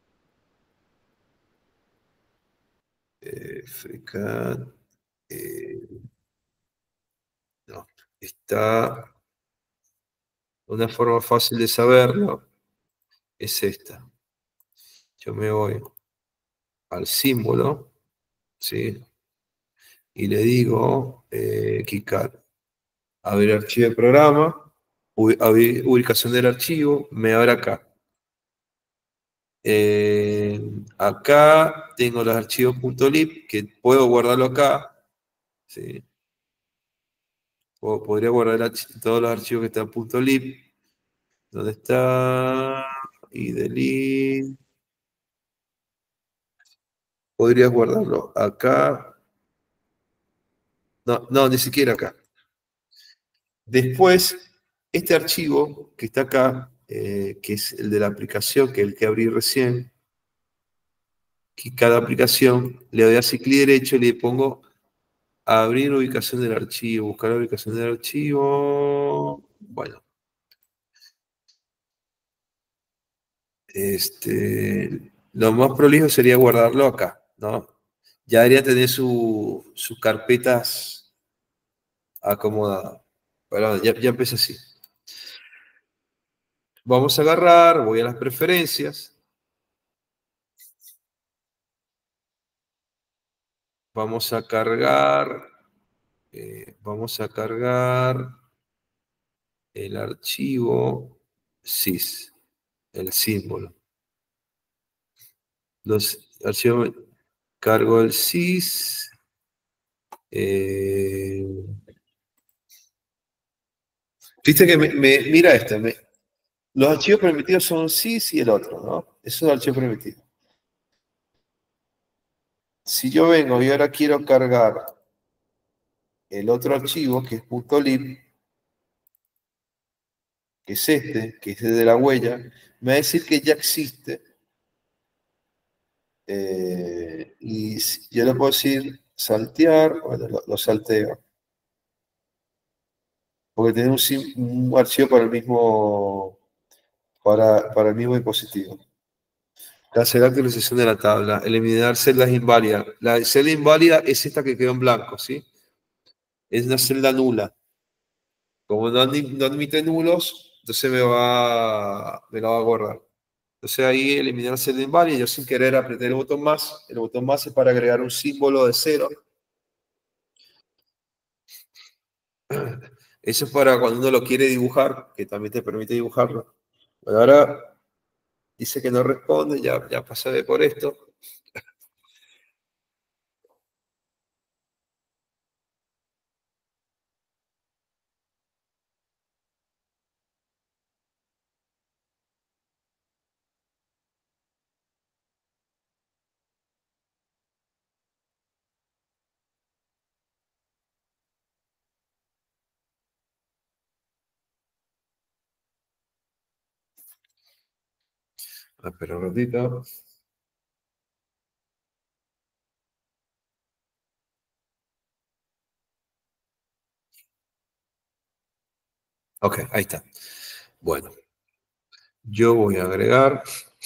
Eh, FreeCAD. Eh, no, está... Una forma fácil de saberlo es esta. Yo me voy al símbolo, ¿sí? Y le digo eh, KiCad. Abrir archivo de programa, abrir ubicación del archivo, me abre acá. Eh, acá tengo los archivos .lib, que puedo guardarlo acá, ¿sí? O podría guardar todos los archivos que están .lib. ¿Dónde está? Y delete. Podrías guardarlo acá. No, no, ni siquiera acá. Después, este archivo que está acá, eh, que es el de la aplicación, que es el que abrí recién, que cada aplicación le doy así clic derecho y le pongo abrir ubicación del archivo, buscar la ubicación del archivo. Bueno. Este, lo más prolijo sería guardarlo acá, ¿no? Ya debería tener su, sus carpetas acomodadas. Bueno, ya, ya empecé así. Vamos a agarrar, voy a las preferencias. Vamos a cargar, eh, vamos a cargar el archivo sys, el símbolo. Los archivos, cargo el sys. Eh, Viste que me, me- mira esto, me, los archivos permitidos son sys y el otro, ¿no? Esos son los archivos permitidos. Si yo vengo y ahora quiero cargar el otro archivo, que es .lib, que es este, que es de la huella, me va a decir que ya existe. Eh, y yo le puedo decir saltear, bueno, lo, lo salteo. Porque tiene un, un, archivo para el mismo, para, para el mismo dispositivo. Hacer la actualización de la tabla, eliminar celdas inválidas. La celda inválida es esta que quedó en blanco, ¿sí? Es una celda nula. Como no, no admite nulos, entonces me, va, me la va a guardar. Entonces ahí eliminar celda inválida. Yo sin querer apreté el botón más. El botón más es para agregar un símbolo de cero. Eso es para cuando uno lo quiere dibujar, que también te permite dibujarlo. Bueno, ahora dice que no responde, ya, ya pasé por esto. Espera un ratito. Ok, ahí está. Bueno, yo voy a agregar.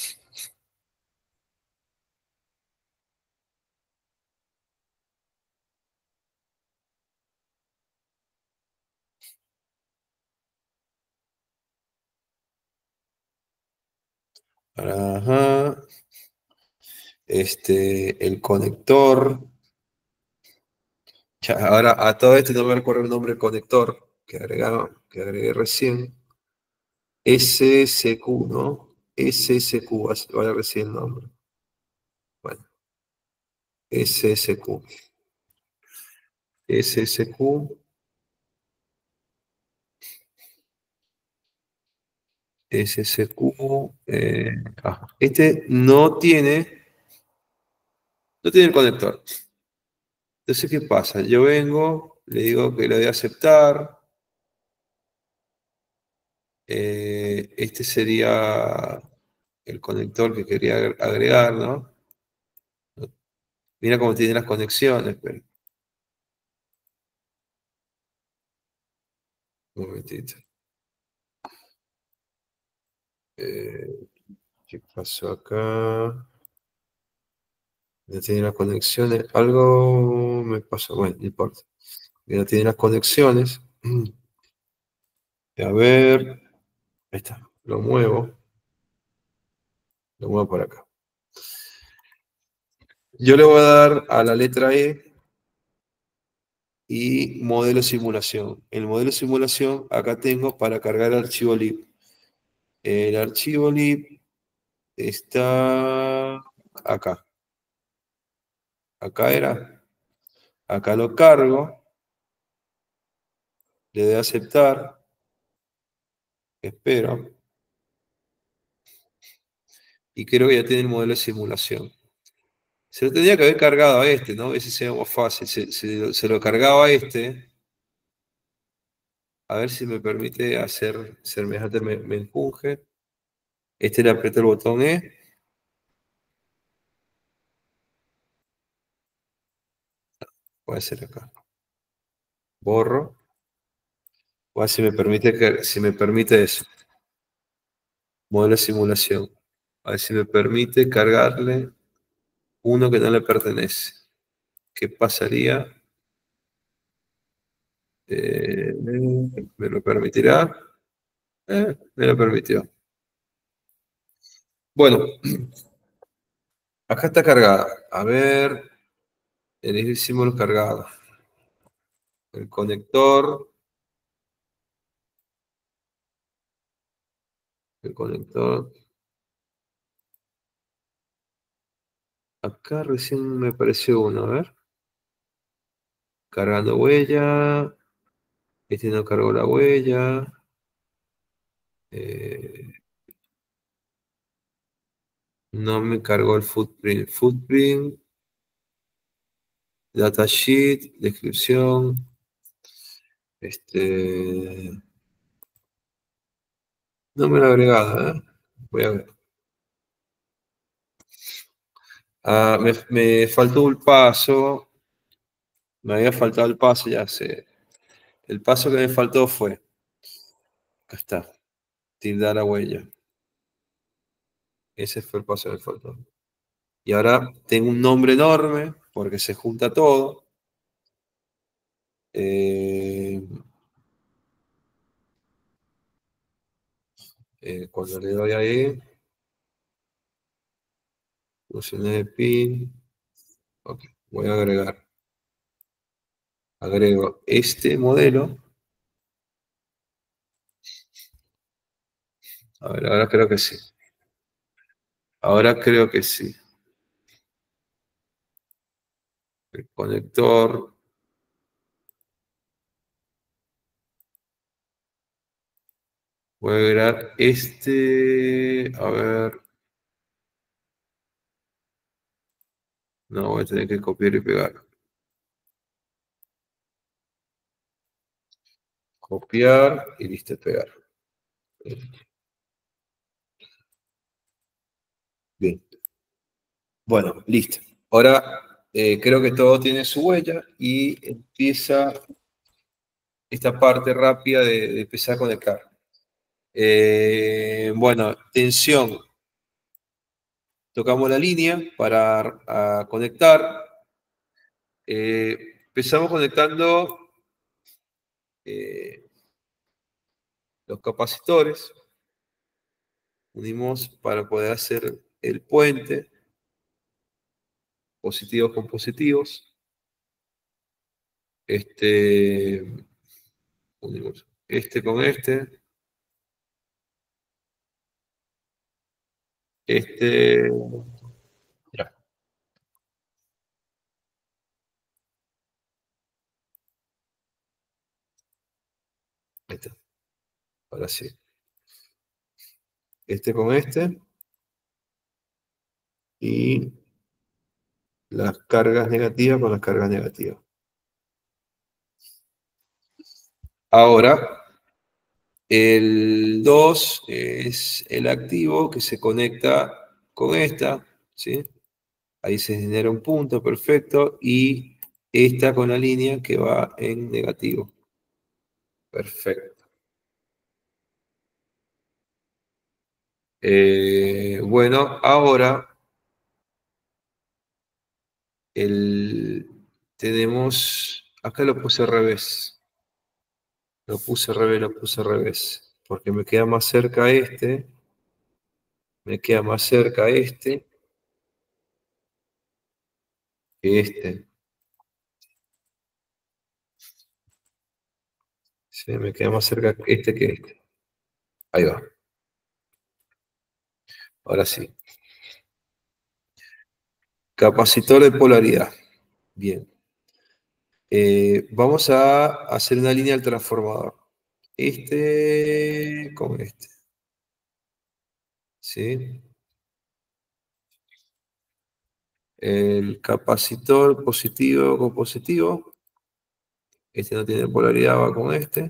Ajá. Este, el conector. Ya, ahora a todo esto no me recuerdo el nombre del conector que, agregaba, que agregué recién. S S Q, ¿no? S S Q, vale recién el nombre. Bueno, S S Q. S S Q. S S Q. Eh, ah, este no tiene, no tiene el conector. Entonces, ¿qué pasa? Yo vengo, le digo que lo voy a aceptar. Eh, este sería el conector que quería agregar, ¿no? Mira cómo tiene las conexiones, pero. Un momentito. Eh, ¿qué pasó acá? No tiene las conexiones. Algo me pasó. Bueno, no importa. Ya tiene las conexiones. A ver. Ahí está. Lo muevo. Lo muevo por acá. Yo le voy a dar a la letra E y modelo simulación. El modelo simulación acá tengo para cargar el archivo lib. El archivo lib está acá. Acá era. Acá lo cargo. Le doy a aceptar. Espero. Y creo que ya tiene el modelo de simulación. Se lo tendría que haber cargado a este, ¿no? Ese sería más fácil. Se, se- se lo cargaba a este. A ver si me permite hacer semejante me, me empuje. Este le aprieto el botón E. Voy a hacer acá. Borro. Voy a ver si me permite, que- si me permite eso. Modelo de simulación. A ver si me permite cargarle uno que no le pertenece. ¿Qué pasaría? Eh, ¿me lo permitirá? Eh, me lo permitió. Bueno, acá está cargada. A ver, elegir símbolo cargado. El conector. El conector. Acá recién me apareció uno, a ver. Cargando huella. Este no cargó la huella. Eh, no me cargó el footprint. Footprint. Datasheet. Descripción. Este. No me lo he agregado, ¿eh? Voy a ver. Ah, me, me faltó un paso. Me había faltado el paso, ya sé. El paso que me faltó fue. Acá está. Tildar la huella. Ese fue el paso que me faltó. Y ahora tengo un nombre enorme porque se junta todo. Eh, eh, cuando le doy ahí, Funciones de pin. Ok, voy a agregar. Agrego este modelo. A ver, ahora creo que sí. Ahora creo que sí. El conector. Voy a agregar este. A ver. No, voy a tener que copiar y pegar. Copiar y listo, pegar. Bien. Bueno, listo. Ahora eh, creo que todo tiene su huella y empieza esta parte rápida de, de empezar a conectar. Eh, bueno, tensión. Tocamos la línea para a conectar. Eh, empezamos conectando eh, los capacitores. Unimos para poder hacer el puente. Positivos con positivos. Este, unimos este con este. Este. Ya. Ahí está. Ahora sí. Este con este. Y las cargas negativas con las cargas negativas. Ahora, el dos es el activo que se conecta con esta, ¿sí? Ahí se genera un punto, perfecto, y esta con la línea que va en negativo. Perfecto. Eh, bueno, ahora el, tenemos, acá lo puse al revés. Lo puse al revés, lo puse al revés. Porque me queda más cerca este. Me queda más cerca este que este. Sí, me queda más cerca este que este. Ahí va. Ahora sí. Capacitor de polaridad. Bien. Eh, vamos a hacer una línea del transformador. Este con este. ¿Sí? El capacitor positivo con positivo. Este no tiene polaridad, va con este.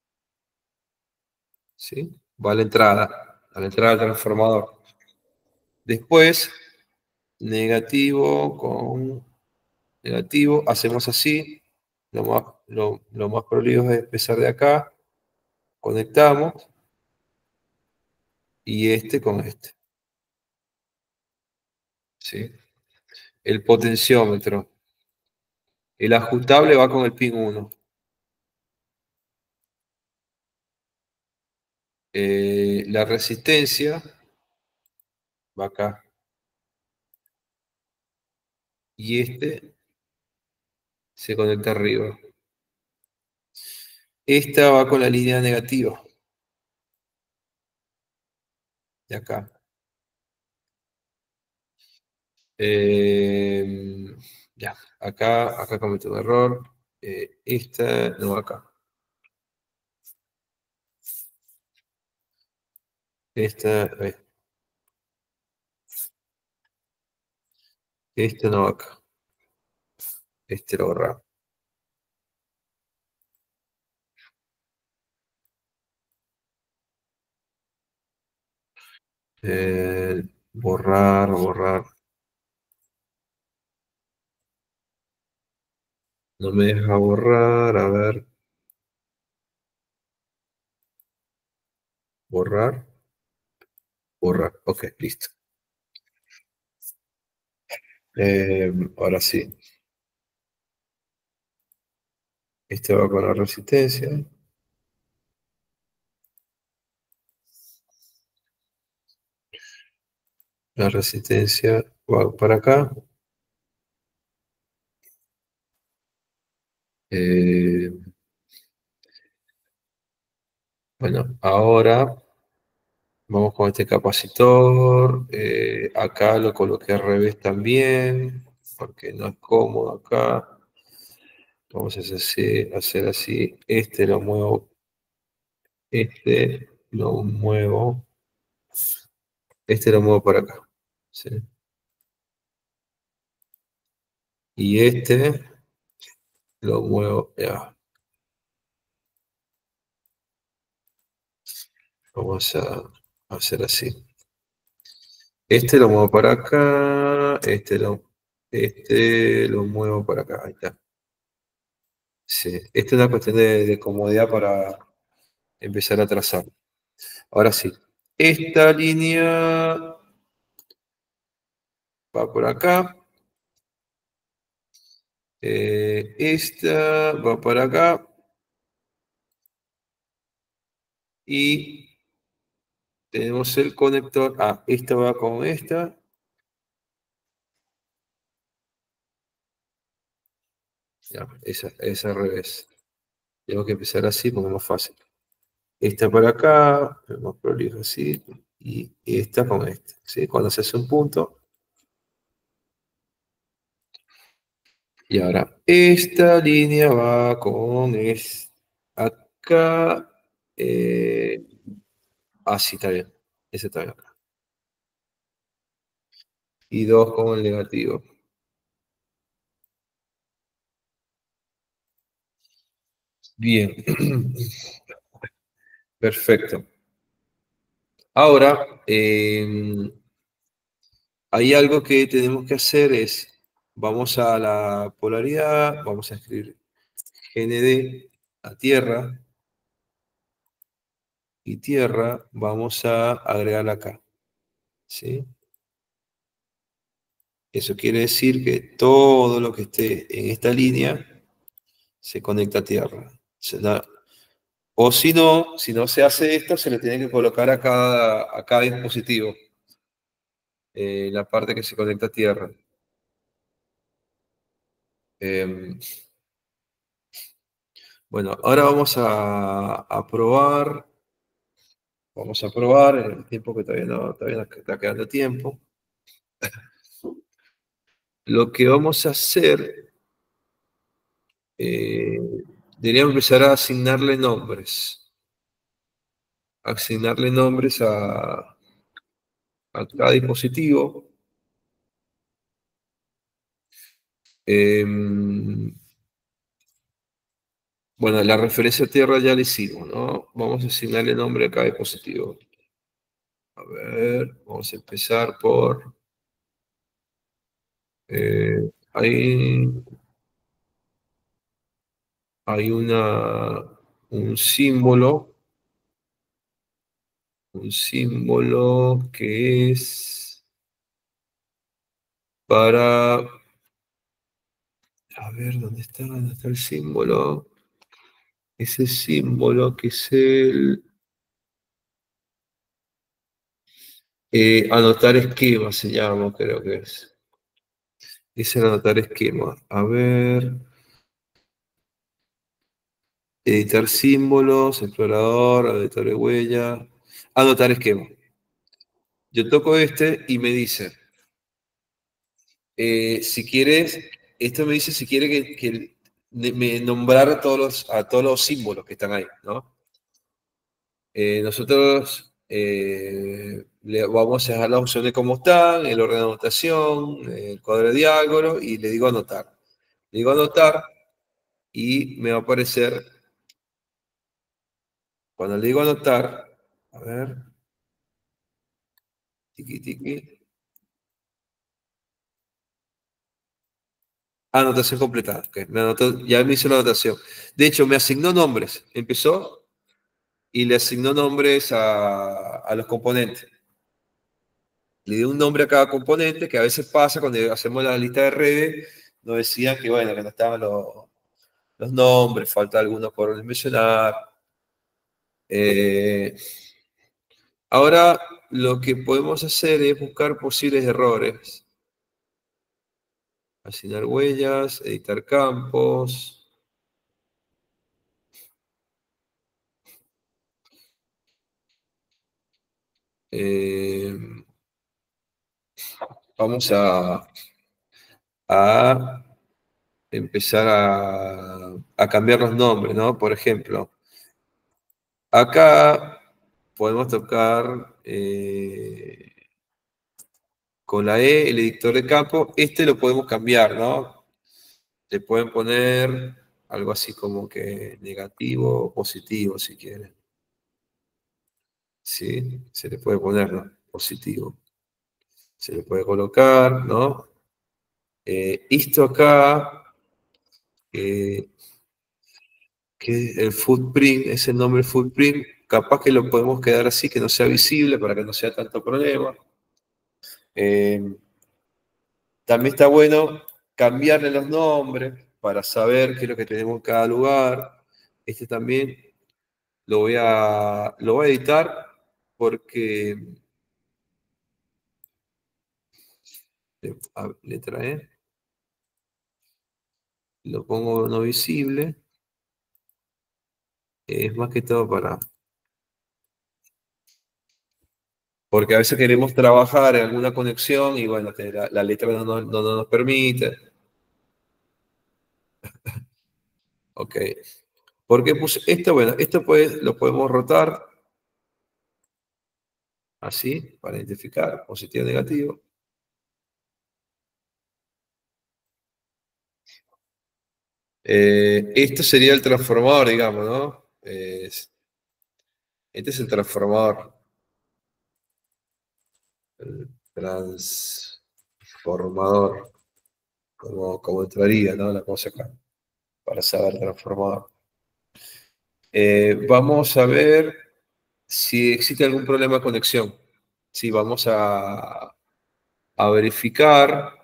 ¿Sí? Va a la entrada. A la entrada del transformador. Después, negativo con negativo. Hacemos así. Lo más, lo, lo más prolijo es empezar de acá. Conectamos. Y este con este. ¿Sí? El potenciómetro. El ajustable va con el pin uno. Eh, la resistencia va acá. Y este se conecta arriba. Esta va con la línea negativa. De acá. Eh, ya, acá, acá cometo un error. Eh, esta, no, acá. Esta, eh, esta no va acá. Este lo borramos. Eh, borrar, borrar. No me deja borrar, a ver. Borrar. Borrar. Ok, listo. Eh, ahora sí. Este va con la resistencia. La resistencia va para acá. Eh, bueno, ahora vamos con este capacitor. Eh, acá lo coloqué al revés también, porque no es cómodo acá. Vamos a hacer así, hacer así. Este lo muevo. Este lo muevo. Este lo muevo para acá. ¿Sí? Y este lo muevo. Ya. Vamos a hacer así. Este lo muevo para acá. Este lo, este lo muevo para acá. Ahí está. Sí. Esta es una cuestión de, de comodidad para empezar a trazar. Ahora sí. Esta línea va por acá. Eh, esta va para acá. Y tenemos el conector. Ah, esta va con esta. Ya, esa es al revés. Tengo que empezar así porque es más fácil. Esta para acá, más prolijo así. Y esta con esta. ¿Sí? Cuando se hace un punto. Y ahora, esta línea va con es acá. Eh, así está bien. Ese está bien acá. Y dos con el negativo. Bien. Perfecto. Ahora, eh, hay algo que tenemos que hacer es, vamos a la polaridad, vamos a escribir G N D a tierra, y tierra vamos a agregar acá. ¿Sí? Eso quiere decir que todo lo que esté en esta línea se conecta a tierra. Se da- o si no, si no se hace esto, se le tiene que colocar a cada, a cada dispositivo eh, la parte que se conecta a tierra. Em, bueno, ahora vamos a, a probar. Vamos a probar en el tiempo que todavía no, todavía nos está quedando tiempo. Lo que vamos a hacer, eh, deberíamos empezar a asignarle nombres. Asignarle nombres a, a cada dispositivo. Em, bueno, la referencia a tierra ya la hicimos, ¿no? Vamos a asignarle nombre a cada dispositivo. A ver, vamos a empezar por... eh, hay, hay una, un símbolo, un símbolo que es para... A ver, ¿dónde está? ¿Dónde está el símbolo? Ese símbolo que es el... eh, anotar esquema se llama, creo que es. Es el anotar esquema. A ver... Editar símbolos, explorador, editor de huella, anotar esquema. Yo toco este y me dice, eh, si quieres, esto me dice si quiere que, que me nombrar a todos, los, a todos los símbolos que están ahí, ¿no? Eh, nosotros eh, le vamos a dejar las opciones como están, el orden de anotación, el cuadro de diálogo y le digo anotar. Le digo anotar y me va a aparecer, cuando le digo anotar, a ver, tiqui tiqui. Anotación completada. Ok, me anotó- ya me hizo la anotación. De hecho, me asignó nombres. Empezó y le asignó nombres a, a los componentes. Le dio un nombre a cada componente, que a veces pasa cuando hacemos la lista de redes, nos decían que, bueno, que no estaban los, los nombres, falta algunos por mencionar. Eh, ahora, lo que podemos hacer es buscar posibles errores. Asignar huellas, editar campos. Eh, vamos a, a empezar a, a cambiar los nombres, ¿no? Por ejemplo, acá podemos tocar eh, con la E, el editor de campo. Este lo podemos cambiar, ¿no? Le pueden poner algo así como que negativo o positivo, si quieren. ¿Sí? Se le puede poner, ¿no? Positivo. Se le puede colocar, ¿no? Eh, esto acá, eh, que el footprint, es el nombre footprint, capaz que lo podemos quedar así, que no sea visible para que no sea tanto problema. Eh, también está bueno cambiarle los nombres para saber qué es lo que tenemos en cada lugar. Este también lo voy a, lo voy a editar porque eh, a- letra E, lo pongo no visible, es más que todo para, porque a veces queremos trabajar en alguna conexión y bueno, que la, la letra no, no- no no nos permite. Ok. ¿Por qué puse esto? Bueno, esto pues, lo podemos rotar así para identificar positivo o negativo. Eh, esto sería el transformador, digamos, ¿no? Es- este es el transformador. El transformador. Como, como entraría, ¿no? La cosa acá. Para saber transformador. Eh, vamos a ver si existe algún problema de conexión. Sí, vamos a, a verificar.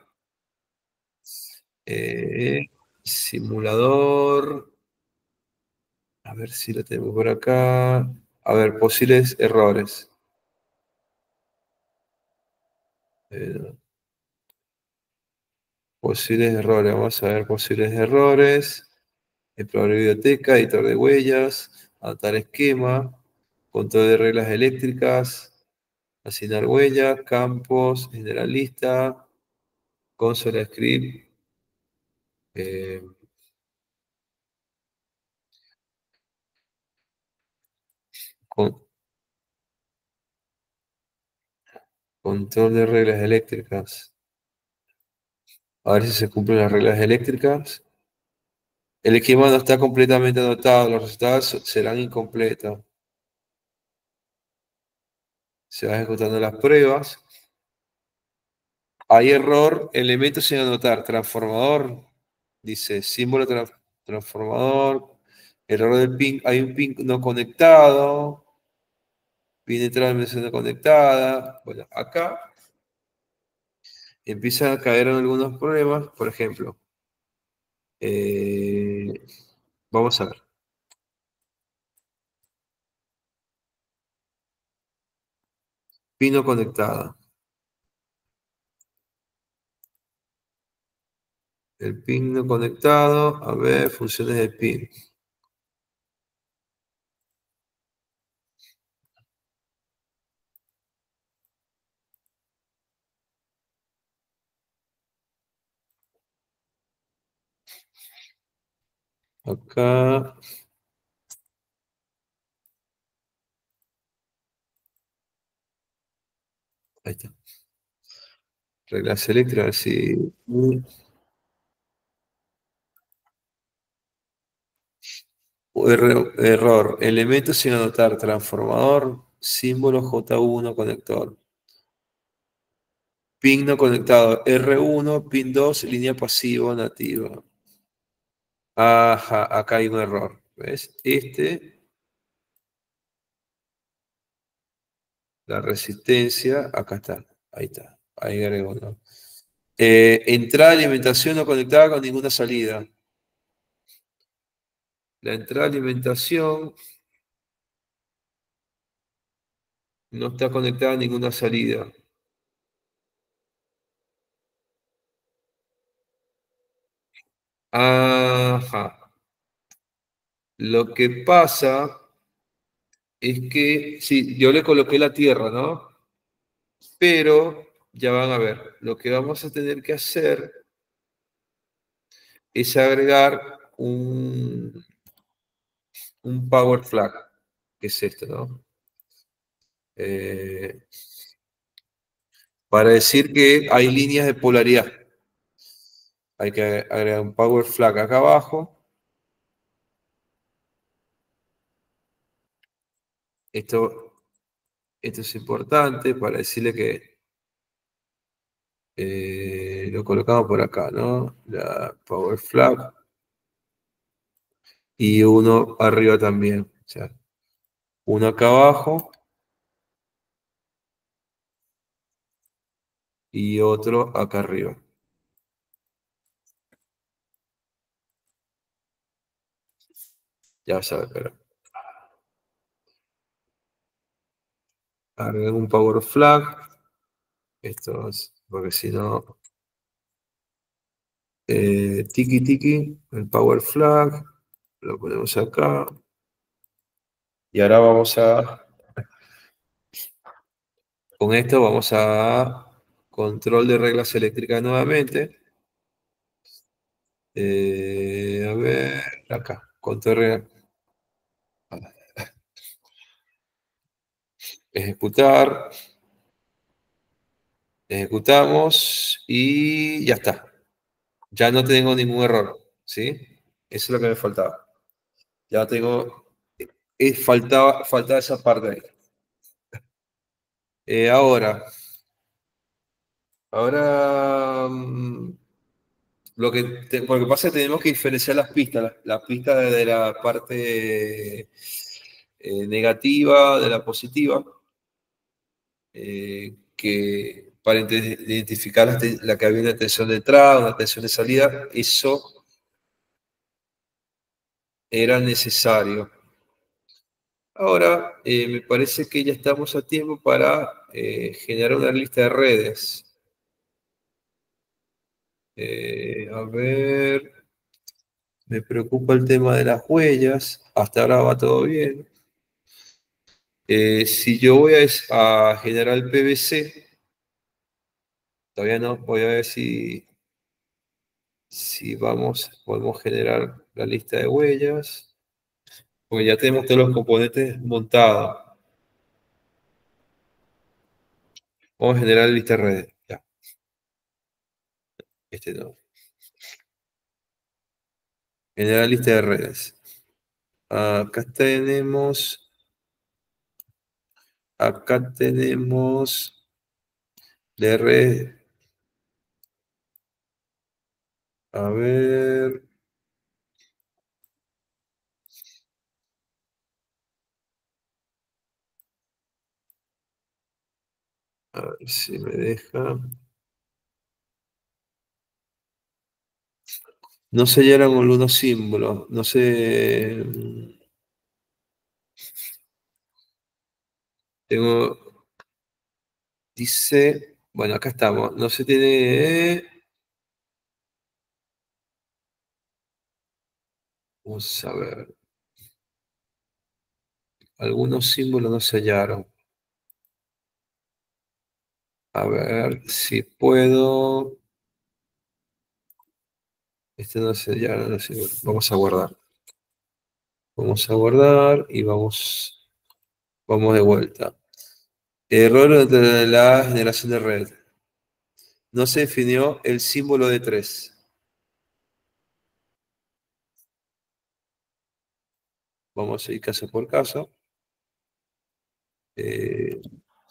eh, simulador. A ver si lo tenemos por acá. A ver, posibles errores. Eh, posibles errores. Vamos a ver posibles errores. Explorar biblioteca, editor de huellas, adaptar esquema, control de reglas eléctricas, asignar huellas, campos, generalista, consola script, eh, con- control de reglas eléctricas. A ver si se cumplen las reglas eléctricas. El esquema no está completamente anotado, los resultados serán incompletos. Se van ejecutando las pruebas. Hay error, elementos sin anotar, transformador, dice símbolo tra- transformador, error del pin, hay un pin no conectado, pin de entrada no conectada. Bueno, acá empiezan a caer en algunos problemas, por ejemplo, eh, vamos a ver, pin no conectada. El pin no conectado, a ver, funciones del pin. Acá, ahí está. Reglas eléctricas, sí. Erro- Error. Elementos sin anotar. Transformador. Símbolo J uno conector. Pin no conectado. R uno, pin dos, línea pasiva nativa. Ajá, acá hay un error. ¿Ves? Este, la resistencia, acá está. Ahí está. Ahí agrego uno. Eh, entrada de alimentación no conectada con ninguna salida. La entrada de alimentación no está conectada a ninguna salida. Ajá. Lo que pasa es que, sí, yo le coloqué la tierra, ¿no? Pero, ya van a ver, lo que vamos a tener que hacer es agregar un, un power flag, que es esto, ¿no? Eh, para decir que hay líneas de polaridad. Hay que agregar un power flag acá abajo. Esto, esto es importante para decirle que eh, lo colocamos por acá, ¿no? La power flag. Y uno arriba también. O sea, uno acá abajo y otro acá arriba. Ya vas a ver, pero. Agregar un power flag. Esto es, porque si no. Eh, tiki tiki, el power flag. Lo ponemos acá. Y ahora vamos a. Con esto vamos a control de reglas eléctricas nuevamente. Eh, a ver, acá, control de reglas. Ejecutar. Ejecutamos y ya está. Ya no tengo ningún error, ¿sí? Eso es lo que me faltaba. Ya tengo, eh, faltaba, faltaba esa parte ahí. Eh, ahora, ahora, mm, lo que, te- lo que pasa es que tenemos que diferenciar las pistas, las, las pistas de la parte eh, negativa, de la positiva, eh, que para ide- identificar la, te- la que había una tensión de entrada, una tensión de salida, eso era necesario. Ahora, eh, me parece que ya estamos a tiempo para eh, generar una lista de redes. Eh, a ver, me preocupa el tema de las huellas. Hasta ahora va todo bien. Eh, si yo voy a, es- a generar el P V C, todavía no, voy a ver si, si vamos, podemos generar la lista de huellas. Porque ya tenemos todos los componentes montados. Vamos a generar la lista de redes. Ya, este no. Generar lista de redes. Acá tenemos, acá tenemos de red. A ver, a ver si me deja. No se hallan algunos símbolos. No sé. Tengo. Dice. Bueno, acá estamos. No se tiene. Vamos a ver. Algunos símbolos no se hallaron. A ver si puedo. Este no se hallaron. No sé. Vamos a guardar. Vamos a guardar y vamos. Vamos de vuelta. Error de la generación de red. No se definió el símbolo de tres. Vamos a ir caso por caso. Eh,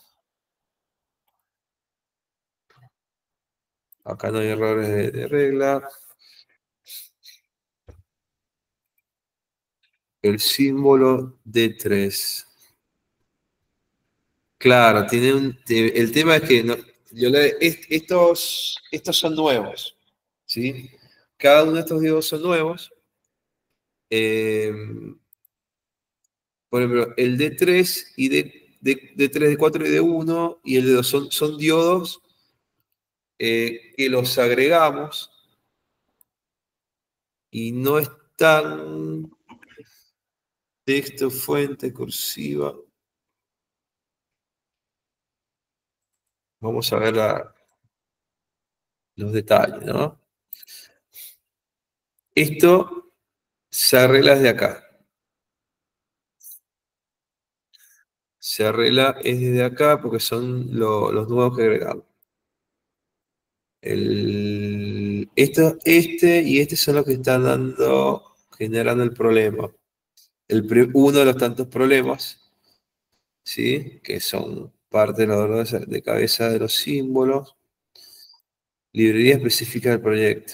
acá no hay errores de, de regla. El símbolo de tres. Claro, tiene un, te- el tema es que no- yo le- est- estos, estos son nuevos, ¿sí? Cada uno de estos diodos son nuevos. Eh, por ejemplo, el D tres y D, D, D3, D cuatro y D uno y el D dos son, son diodos eh, que los agregamos y no es tan texto, fuente, cursiva. Vamos a ver la- los detalles, ¿no? Esto se arregla desde acá. Se arregla es desde acá porque son lo- los nuevos que agregamos. El, esto, este y este son los que están dando, generando el problema. El, pri- uno de los tantos problemas, ¿sí? Que son parte de los dolores de cabeza de los símbolos, librería específica del proyecto.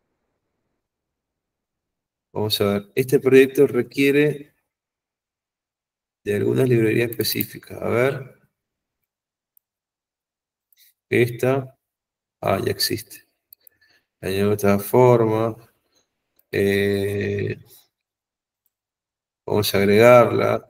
Vamos a ver, este proyecto requiere de algunas librerías específicas. A ver, esta, ah, ya existe. Añado otra forma. eh, vamos a agregarla.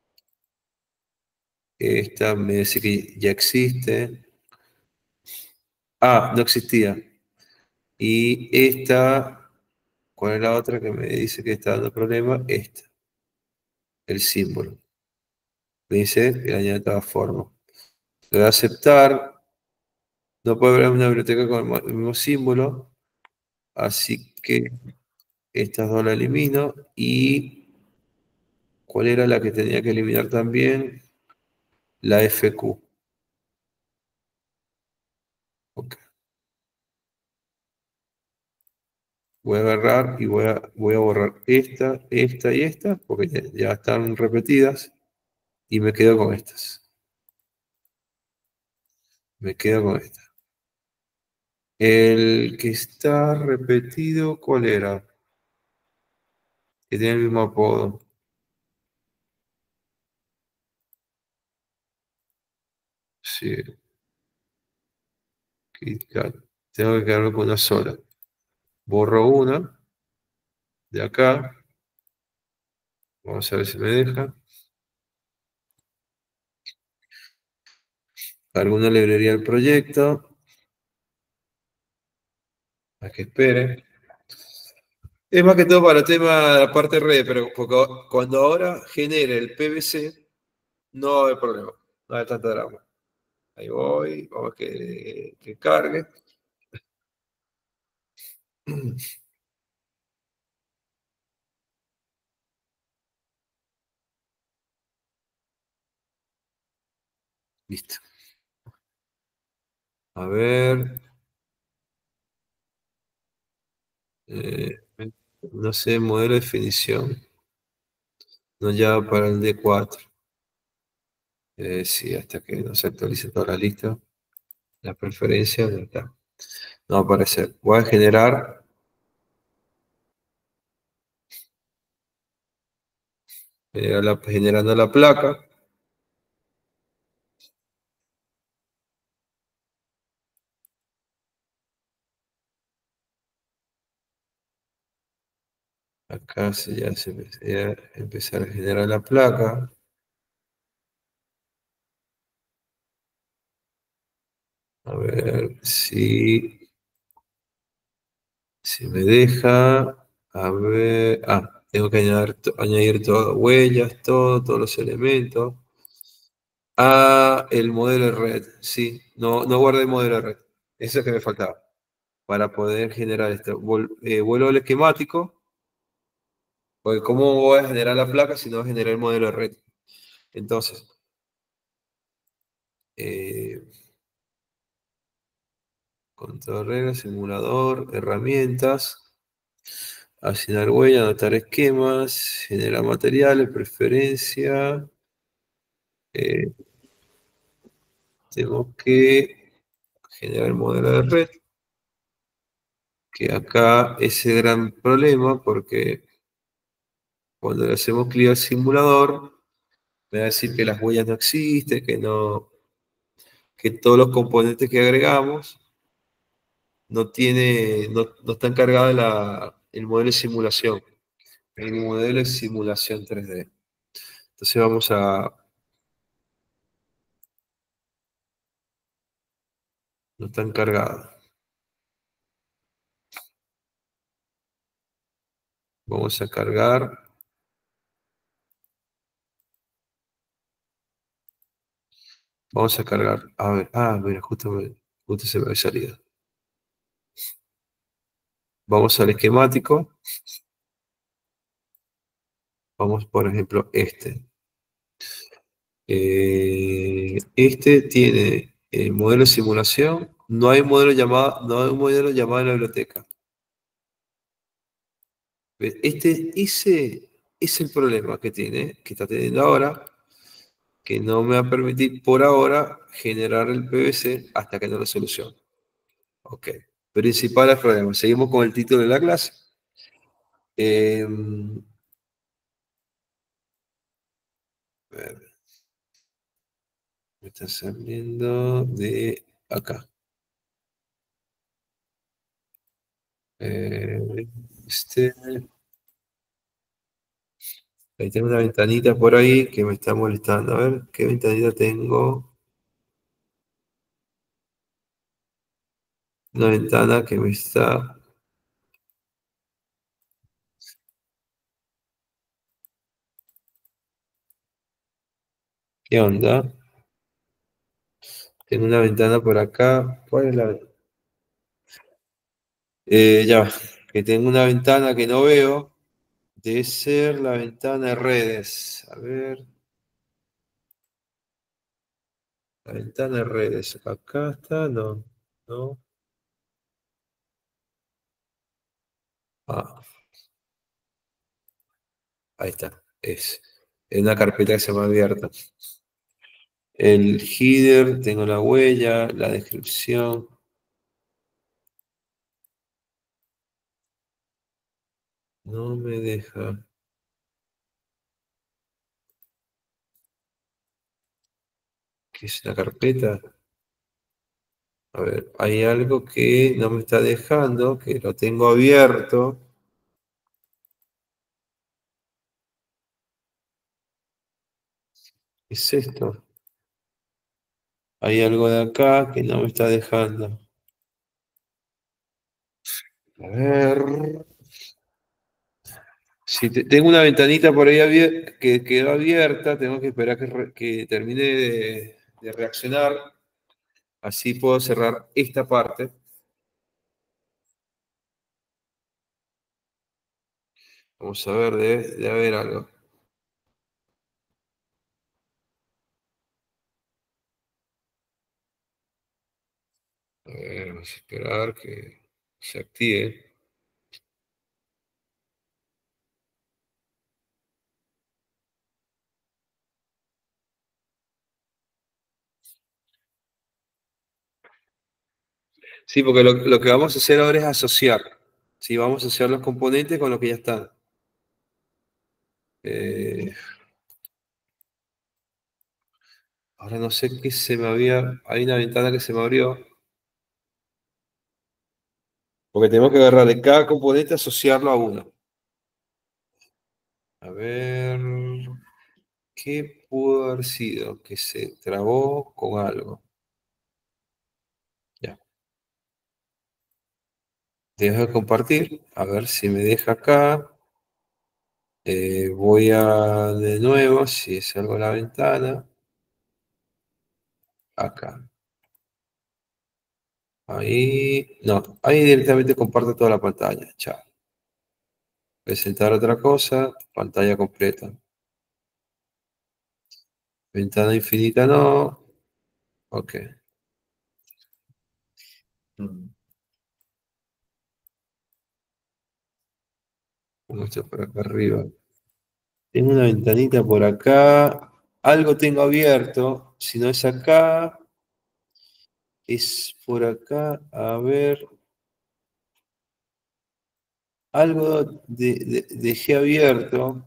Esta me dice que ya existe. Ah, no existía. Y esta, ¿cuál es la otra que me dice que está dando problema? Esta, el símbolo. Me dice que la añade de todas formas. Le voy a aceptar. No puede haber una biblioteca con el mo- el mismo símbolo. Así que estas dos las elimino. Y ¿cuál era la que tenía que eliminar también? La F Q. Ok. Voy a agarrar y voy a, voy a borrar esta, esta y esta, porque ya, ya están repetidas. Y me quedo con estas. Me quedo con esta. El que está repetido, ¿cuál era? Que tiene el mismo apodo. Sí, KitKat. Tengo que quedarme con una sola. Borro una de acá. Vamos a ver si me deja. Alguna librería del proyecto. A que espere. Es más que todo para el tema de la parte red, pero porque cuando ahora genere el P V C, no va a haber problema. No hay tanta drama. Ahí voy, vamos a que, que cargue. Listo. A ver. eh, no sé, modelo de definición. No ya para el D cuatro. Eh, sí, hasta que no se actualice toda la lista. Las preferencias, no está. No va a aparecer. Voy a generar, generar la- generando la placa. Acá se, ya se empezaría a empezar a generar la placa. A ver si, si me deja. A ver. Ah, tengo que añadir, to- añadir todo, huellas, todo, todos los elementos. Ah, el modelo de red. Sí, no, no guardé el modelo de red. Eso es que me faltaba. Para poder generar esto. Vol- eh, vuelvo al esquemático. Porque ¿cómo voy a generar la placa si no voy a generar el modelo de red? Entonces, eh, control reglas, simulador, herramientas, asignar huella, anotar esquemas, generar materiales, preferencia. eh, tenemos que generar el modelo de red, que acá es el gran problema porque cuando le hacemos clic al simulador, me va a decir que las huellas no existen, que no, que todos los componentes que agregamos no tiene, no, no está encargado la, el modelo de simulación. El modelo de simulación tres D. Entonces vamos a, no está encargado. Vamos a cargar. Vamos a cargar. A ver, ah, mira, justo, me- justo se me había salido. Vamos al esquemático. Vamos, por ejemplo, este. Eh, este tiene el modelo de simulación. No hay un modelo llamado, no hay un modelo llamado en la biblioteca. ¿Ves? Este, ese es el problema que tiene, que está teniendo ahora, que no me va a permitir por ahora generar el P V C hasta que no lo solucione. Ok. Principales problemas. Seguimos con el título de la clase. Eh, a ver, me está saliendo de acá. Eh, este, ahí tengo una ventanita por ahí que me está molestando. A ver, ¿qué ventanita tengo? Una ventana que me está... ¿Qué onda? Tengo una ventana por acá. ¿Cuál es la? Eh, ya, va, que tengo una ventana que no veo. Debe ser la ventana de redes. A ver, la ventana de redes. Acá está, no. No. Ah, ahí está. Es. En una carpeta que se me ha abierto. El header, tengo la huella, la descripción. No me deja. ¿Qué es una carpeta? A ver, hay algo que no me está dejando, que lo tengo abierto. ¿Qué es esto? Hay algo de acá que no me está dejando. A ver. Si te- tengo una ventanita por ahí abier- que quedó abierta, tengo que esperar que, re- que termine de, de reaccionar. Así puedo cerrar esta parte. Vamos a ver, debe, debe haber algo. A ver, vamos a esperar que se active. Sí, porque lo, lo que vamos a hacer ahora es asociar. Sí, vamos a asociar los componentes con lo que ya están. Eh, ahora no sé qué se me había. Hay una ventana que se me abrió. Porque tenemos que agarrar de cada componente, asociarlo a uno. A ver, ¿qué pudo haber sido? Que se trabó con algo. Ya. Dejo de compartir. A ver si me deja acá. Eh, voy a de nuevo, si salgo a la ventana. Acá. Ahí. No, ahí directamente comparto toda la pantalla. Chao. Presentar otra cosa. Pantalla completa. Ventana infinita no. Ok. Mm. Pongo esto por acá arriba. Tengo una ventanita por acá. Algo tengo abierto. Si no es acá, es por acá. A ver. Algo de- de- dejé abierto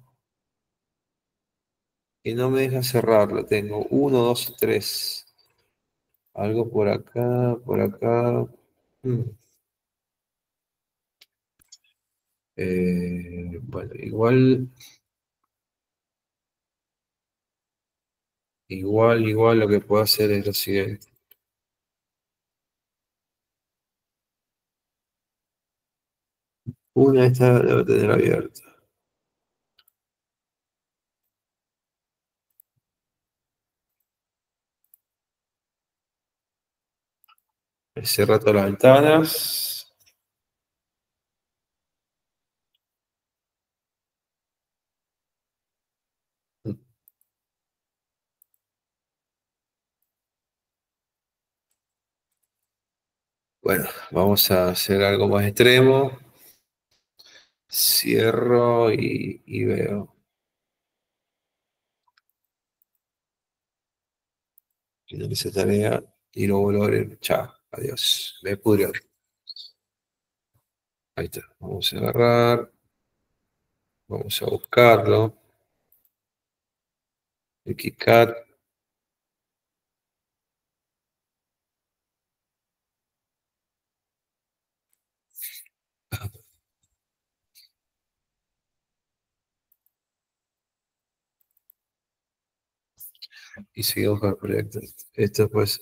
que no me deja cerrarlo. Tengo uno, dos, tres. Algo por acá, por acá. Mm. Eh, bueno, igual, igual, igual lo que puedo hacer es lo siguiente. Una de estas debo tener abierta. Cierra todas las ventanas. Bueno, vamos a hacer algo más extremo. Cierro y, y veo. Finalizo tarea y lo vuelvo a abrir. Chao, adiós. Me pudrió. Ahí está. Vamos a agarrar. Vamos a buscarlo. El KitKat. Y seguimos con el proyecto. Esto pues.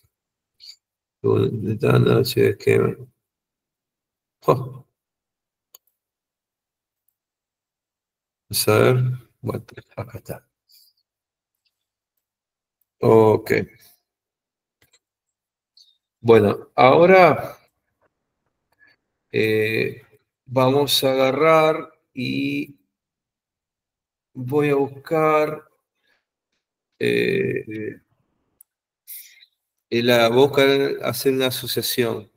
Ventana, esquema. Oh, vamos a ver. Bueno, acá está. Ok. Bueno, ahora eh, vamos a agarrar y voy a buscar eh, la buscar hacer una asociación,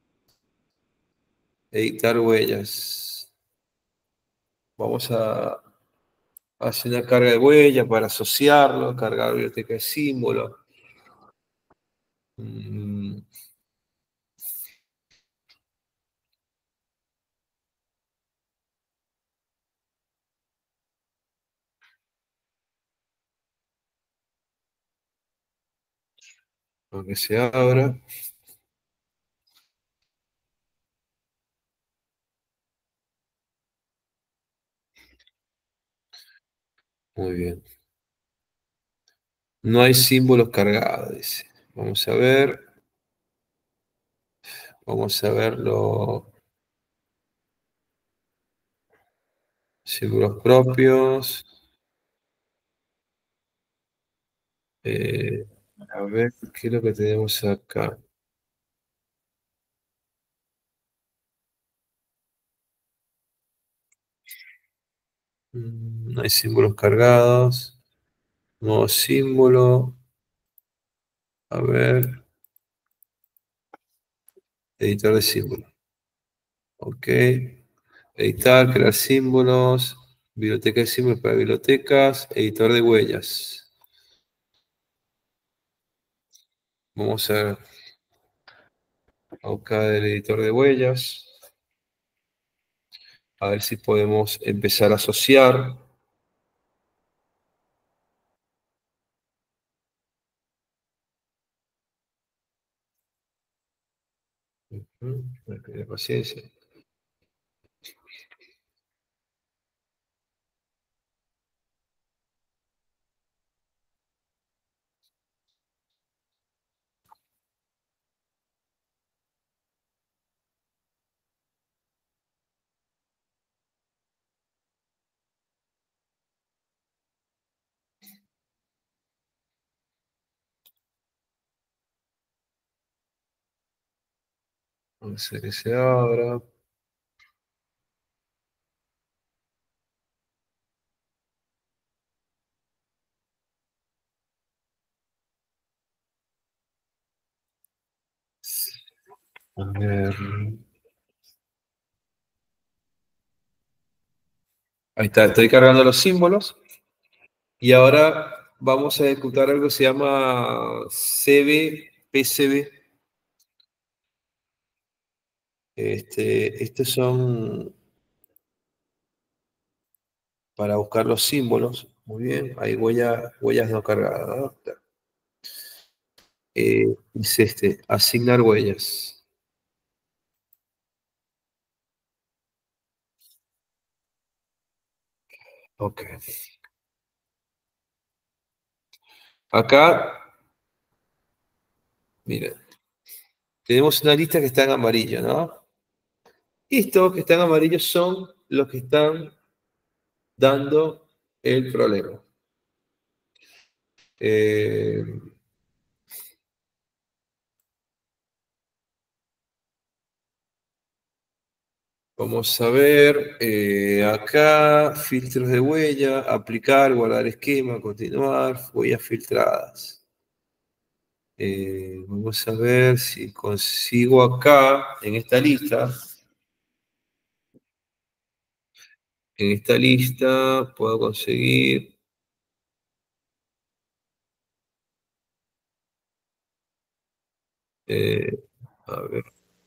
editar huellas. Vamos a hacer una carga de huellas para asociarlo, cargar biblioteca de símbolos. Mm, para que se abra. Muy bien. No hay símbolos cargados, dice. Vamos a ver. Vamos a ver los símbolos propios. Eh, a ver, ¿qué es lo que tenemos acá? Mm, No hay símbolos cargados. Nuevo símbolo. A ver. Editor de símbolos. Ok. Editar, crear símbolos. Biblioteca de símbolos para bibliotecas. Editor de huellas. Vamos a a buscar el editor de huellas. A ver si podemos empezar a asociar. Ujú, hay que tener paciencia. Vamos a hacer que se abra. A ver. Ahí está, estoy cargando los símbolos. Y ahora vamos a ejecutar algo que se llama C B P C B. Este, estos son para buscar los símbolos. Muy bien, hay huellas, huellas no cargadas, ¿no? Eh, es este, asignar huellas. Ok. Acá, miren, tenemos una lista que está en amarillo, ¿no? Estos que están en amarillo son los que están dando el problema. Eh, Vamos a ver, eh, acá, filtros de huella, aplicar, guardar esquema, continuar, huellas filtradas. Eh, vamos a ver si consigo acá, en esta lista, en esta lista puedo conseguir, eh, a ver,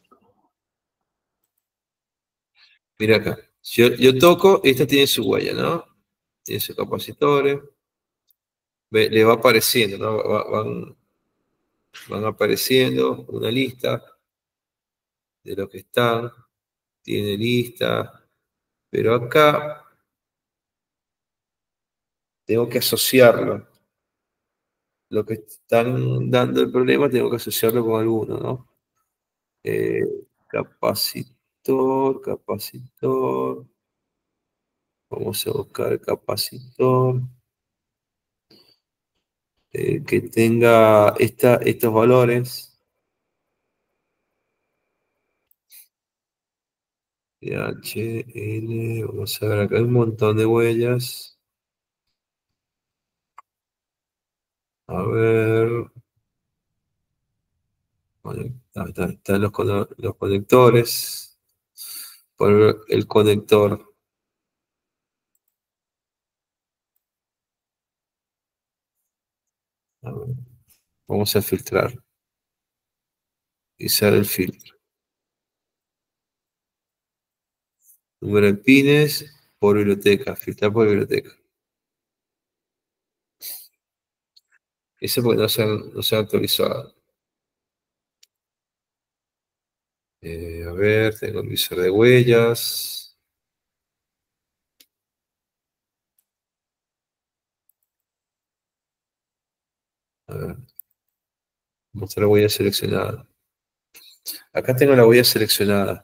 mira acá. Yo, yo toco, esta tiene su huella, ¿no? Tiene sus capacitores. Ve- le va apareciendo, ¿no? Va- van, van apareciendo una lista de lo que están, tiene lista, pero acá tengo que asociarlo. Lo que están dando el problema tengo que asociarlo con alguno, ¿no? Eh, capacitor, capacitor. Vamos a buscar capacitor eh, que tenga esta, estos valores. H, L, vamos a ver acá hay un montón de huellas. A ver. Bueno, ah, está- están los, cono- los conectores. Por el conector. A ver, vamos a filtrar. Izar el filtro. Número de pines por biblioteca. Filtrar por biblioteca. Ese porque no se han, no se han actualizado. Eh, a ver, tengo el visor de huellas. A ver, mostrar huella seleccionada. Acá tengo la huella seleccionada.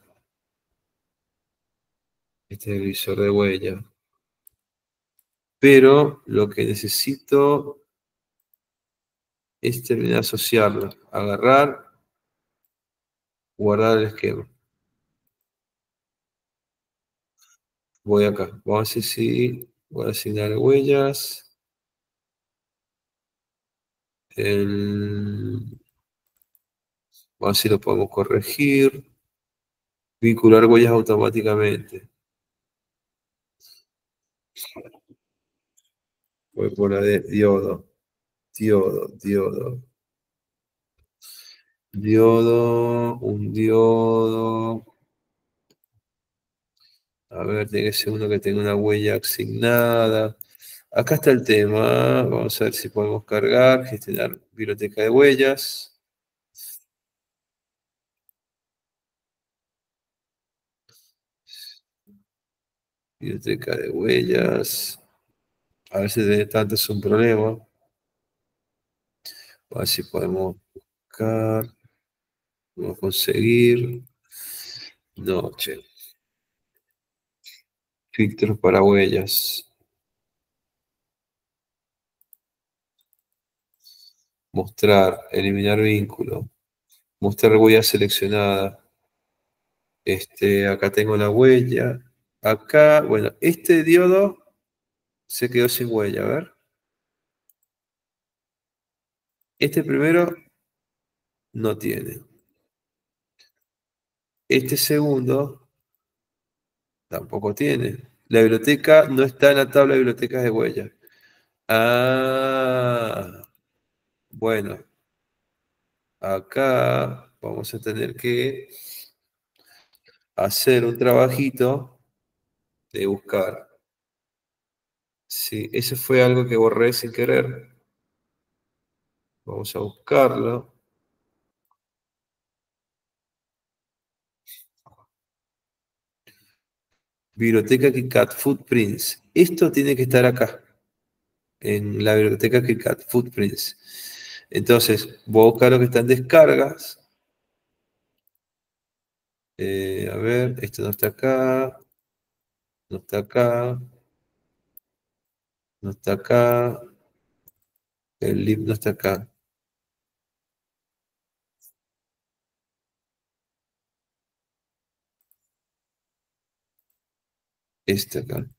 Este es el visor de huella. Pero lo que necesito es terminar de asociarlo. Agarrar, guardar el esquema. Voy acá. Vamos a ver si voy a asignar huellas. El, vamos a ver si lo podemos corregir. Vincular huellas automáticamente. Voy por la de diodo. Diodo, diodo. Diodo, un diodo. A ver, tiene que ser uno que tenga una huella asignada. Acá está el tema. Vamos a ver si podemos cargar, gestionar biblioteca de huellas. Biblioteca de huellas. A ver si de tanto es un problema. A ver si podemos buscar. Podemos conseguir. No, che. Filtros para huellas. Mostrar. Eliminar vínculo. Mostrar huella seleccionada. Este, acá tengo la huella. Acá, bueno, este diodo se quedó sin huella. A ver. Este primero no tiene. Este segundo tampoco tiene. La biblioteca no está en la tabla de bibliotecas de huella. Ah, bueno, acá vamos a tener que hacer un trabajito de buscar. Sí, ese fue algo que borré sin querer. Vamos a buscarlo. Biblioteca KitKat Footprints. Esto tiene que estar acá, en la biblioteca KitKat Footprints. Entonces, voy a buscar lo que está en descargas. Eh, a ver, esto no está acá, no está acá, no está acá, el lib no está acá. Esta acá.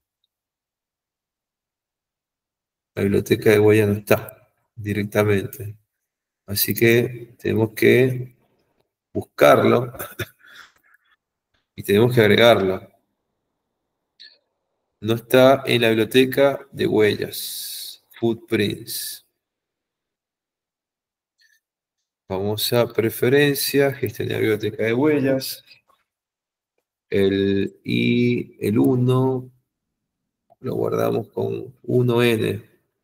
La biblioteca de huella no está directamente. Así que tenemos que buscarlo y tenemos que agregarlo. No está en la biblioteca de huellas. Footprints. Vamos a preferencias, gestionar biblioteca de huellas. El I, el uno, lo guardamos con uno ene.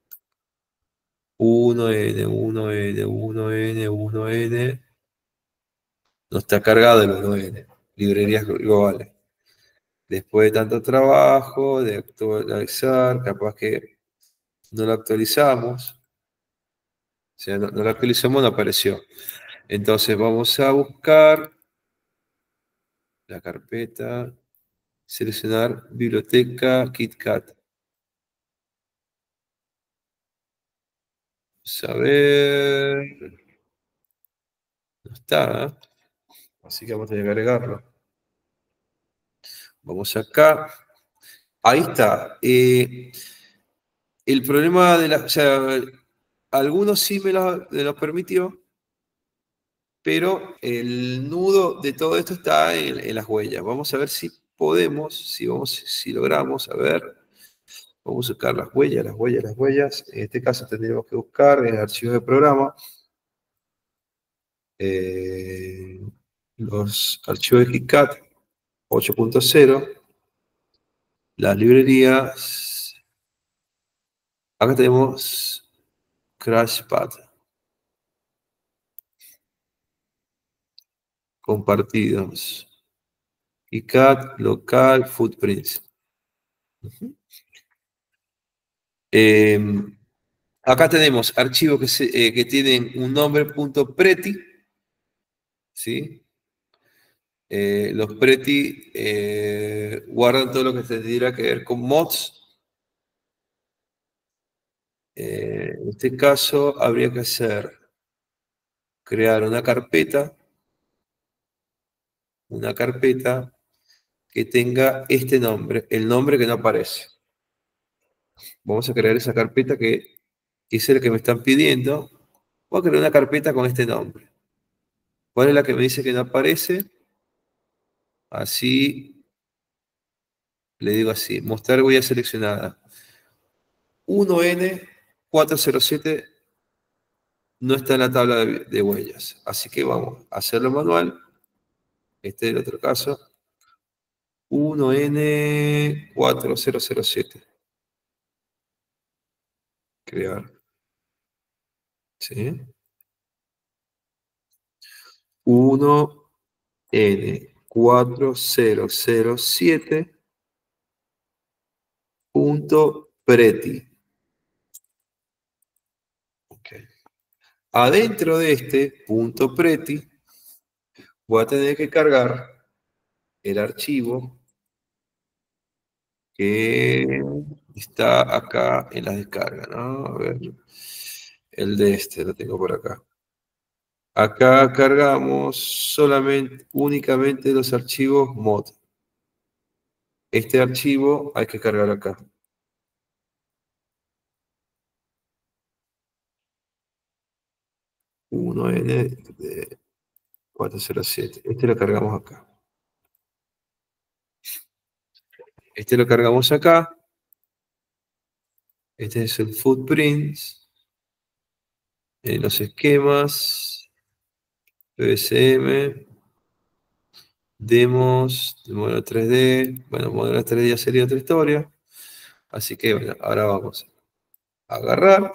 uno ene, uno ene, uno ene, uno ene. No está cargado el uno ene. Librerías globales. Después de tanto trabajo, de actualizar, capaz que no lo actualizamos. O sea, no, no lo actualizamos, no apareció. Entonces vamos a buscar la carpeta, seleccionar biblioteca KitKat. Vamos a ver. No está, ¿eh? Así que vamos a tener que agregarlo. Vamos acá. Ahí está. Eh, el problema de la. O sea, algunos sí me lo, me lo permitió, pero el nudo de todo esto está en, en las huellas. Vamos a ver si podemos, si, vamos, si logramos, a ver. Vamos a buscar las huellas, las huellas, las huellas. En este caso tendríamos que buscar en archivos de programa eh, los archivos de KitKat ocho punto cero, las librerías. Acá tenemos CrashPad compartidos. KitKat, local, footprints. Eh, acá tenemos archivos que, se, eh, que tienen un nombre .pretty, ¿sí? Eh, los pretty eh, guardan todo lo que tendría que ver con mods. Eh, en este caso habría que hacer, crear una carpeta, una carpeta que tenga este nombre, el nombre que no aparece. Vamos a crear esa carpeta que, que es el que me están pidiendo. Voy a crear una carpeta con este nombre. ¿Cuál es la que me dice que no aparece? Así, le digo así, mostrar huella seleccionada. uno ene cuatrocientos siete no está en la tabla de, de huellas. Así que vamos a hacerlo manual. Este es el otro caso. uno ene cuatrocientos siete. Crear. ¿Sí? uno ene cuatrocientos siete punto pretty. Okay. Adentro de este punto pretty voy a tener que cargar el archivo que está acá en la descarga, ¿no? A ver, el de este lo tengo por acá. Acá cargamos solamente, únicamente los archivos mod. Este archivo hay que cargar acá. uno ene cuatrocientos siete. Este lo cargamos acá. Este lo cargamos acá. Este es el footprints. Eh, los esquemas. P V C M. Demos. Modelo tres D. Bueno, modelo tres D ya sería otra historia. Así que bueno, ahora vamos a agarrar.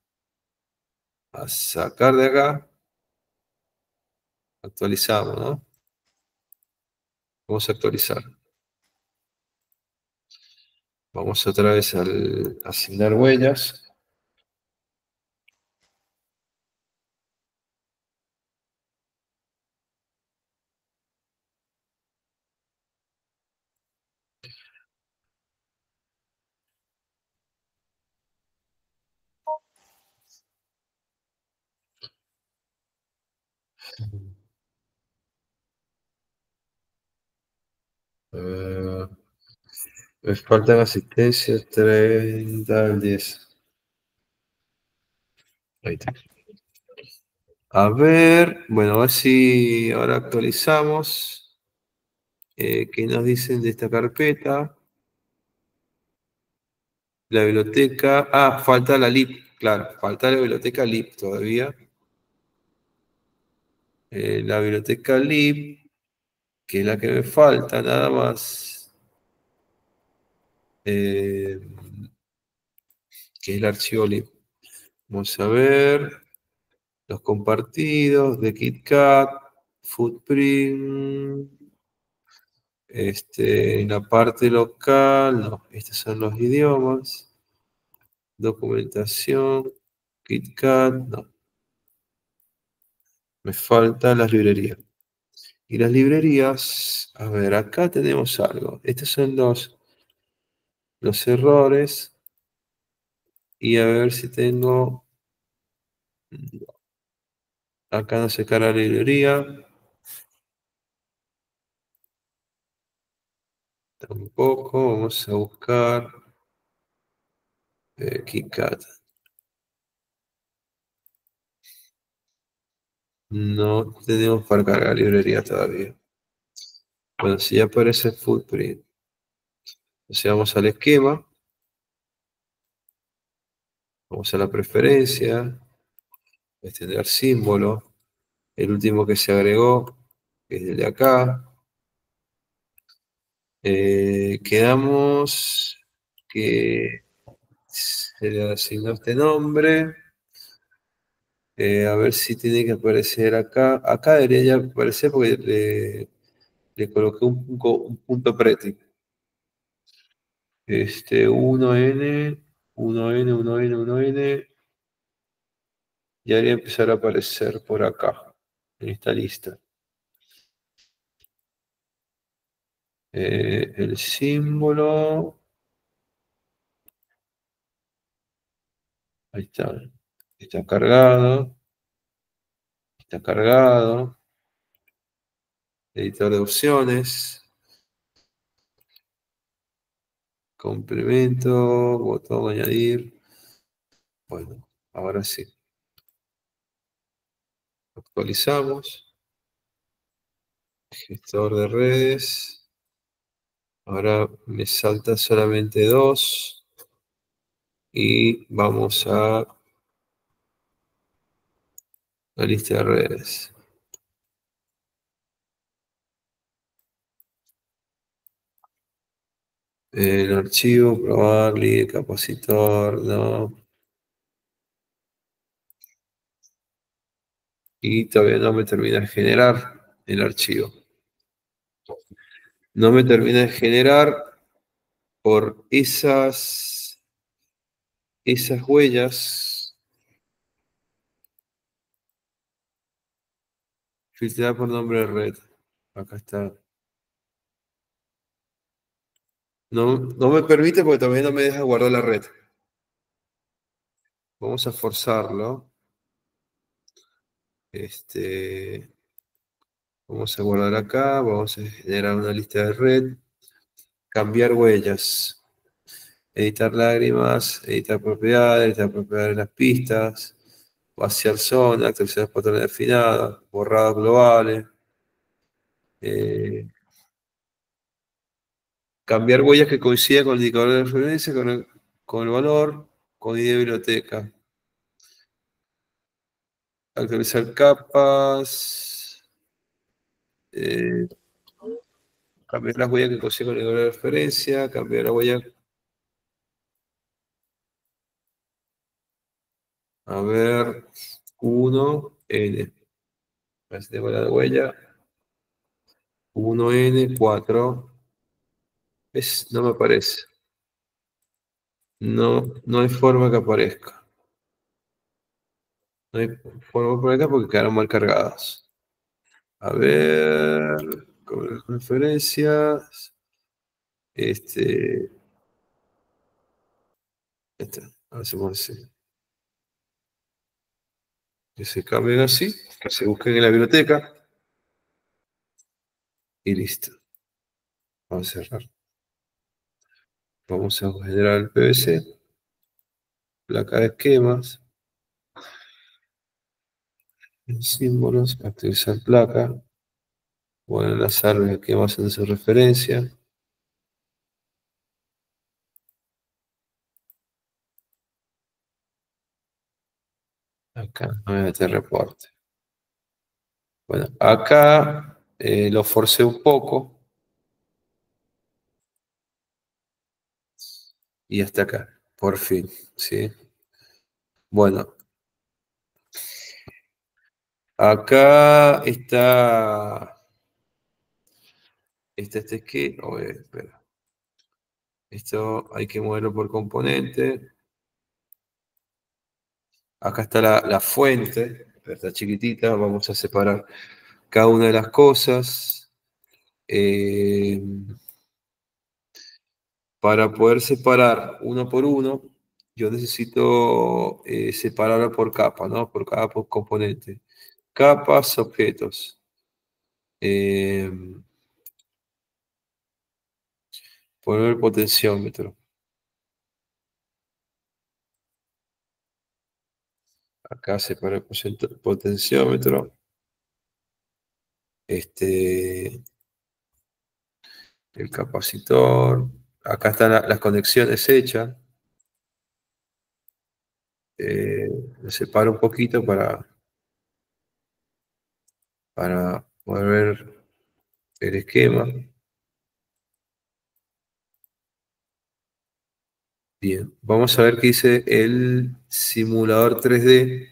A sacar de acá. Actualizamos, ¿no? Vamos a actualizar. Vamos otra vez al asignar huellas. Eh, Me faltan asistencias treinta al diez. Ahí está. A ver, bueno, a ver si ahora actualizamos. Eh, ¿qué nos dicen de esta carpeta? La biblioteca. Ah, falta la L I P, claro, falta la biblioteca L I P todavía. Eh, la biblioteca L I P, que es la que me falta, nada más. Eh, que es el archivo L I P. Vamos a ver los compartidos de KitKat, Footprint. Este, en la parte local, no, estos son los idiomas. Documentación, KitKat, no. Me faltan las librerías. Y las librerías, a ver, acá tenemos algo. Estos son los, los errores. Y a ver si tengo. Acá no se carga la librería. Tampoco. Vamos a buscar eh, KitKat. No tenemos para cargar librería todavía. Bueno, si ya aparece Footprint. Entonces vamos al esquema. Vamos a la preferencia. Extender símbolo. El último que se agregó es el de acá. Eh, quedamos que se le asignó este nombre. Eh, a ver si tiene que aparecer acá. Acá debería ya aparecer porque le, le coloqué un, un, un punto pretty. Este, uno N, uno N, uno N, uno N. Y debería empezar a aparecer por acá, en esta lista. Eh, el símbolo. Ahí está. Está cargado. Está cargado. Editor de opciones. Complemento. Botón añadir. Bueno, ahora sí. Actualizamos. Gestor de redes. Ahora me salta solamente dos. Y vamos a la lista de redes. El archivo, probar, lead, capacitor, no. Y todavía no me termina de generar el archivo. No me termina de generar por esas, esas huellas. Filtrar por nombre de red. Acá está. No, no me permite porque todavía no me deja guardar la red. Vamos a forzarlo. Este, vamos a guardar acá. Vamos a generar una lista de red. Cambiar huellas. Editar lágrimas. Editar propiedades. Editar propiedades de las pistas. Vaciar zona. Actualizar patrones afinados. Borrados globales. Eh, cambiar huellas que coincidan con el indicador de referencia, con el, con el valor, con I D de biblioteca. Actualizar capas. Eh, cambiar las huellas que coinciden con el indicador de referencia. Cambiar la huella. A ver. uno N. A ver si tengo la huella. uno N cuatro. Es, no me aparece. No, no hay forma que aparezca. No hay forma que aparezca porque quedaron mal cargadas. A ver, con las referencias. Este. Este, hacemos así. Que se cambien así, que se busquen en la biblioteca. Y listo. Vamos a cerrar. Vamos a generar el P V C. Placa de esquemas. Símbolos. Actualizar placa. Voy a enlazar los esquemas en su referencia. Acá no voy a meter reporte. Bueno, acá eh, lo forcé un poco. Y hasta acá, por fin, ¿sí? Bueno, acá está, está este que, oh, eh, espera. Esto hay que moverlo por componente. Acá está la, la fuente, está chiquitita, vamos a separar cada una de las cosas. Eh, para poder separar uno por uno, yo necesito eh, separarlo por capa, ¿no? Por cada componente. Capas, objetos. Eh, poner el potenciómetro. Acá separo el potenciómetro. Este, el capacitor. Acá están la, las conexiones hechas. Eh, lo separo un poquito para, para poder ver el esquema. Bien, vamos a ver qué dice el simulador tres D.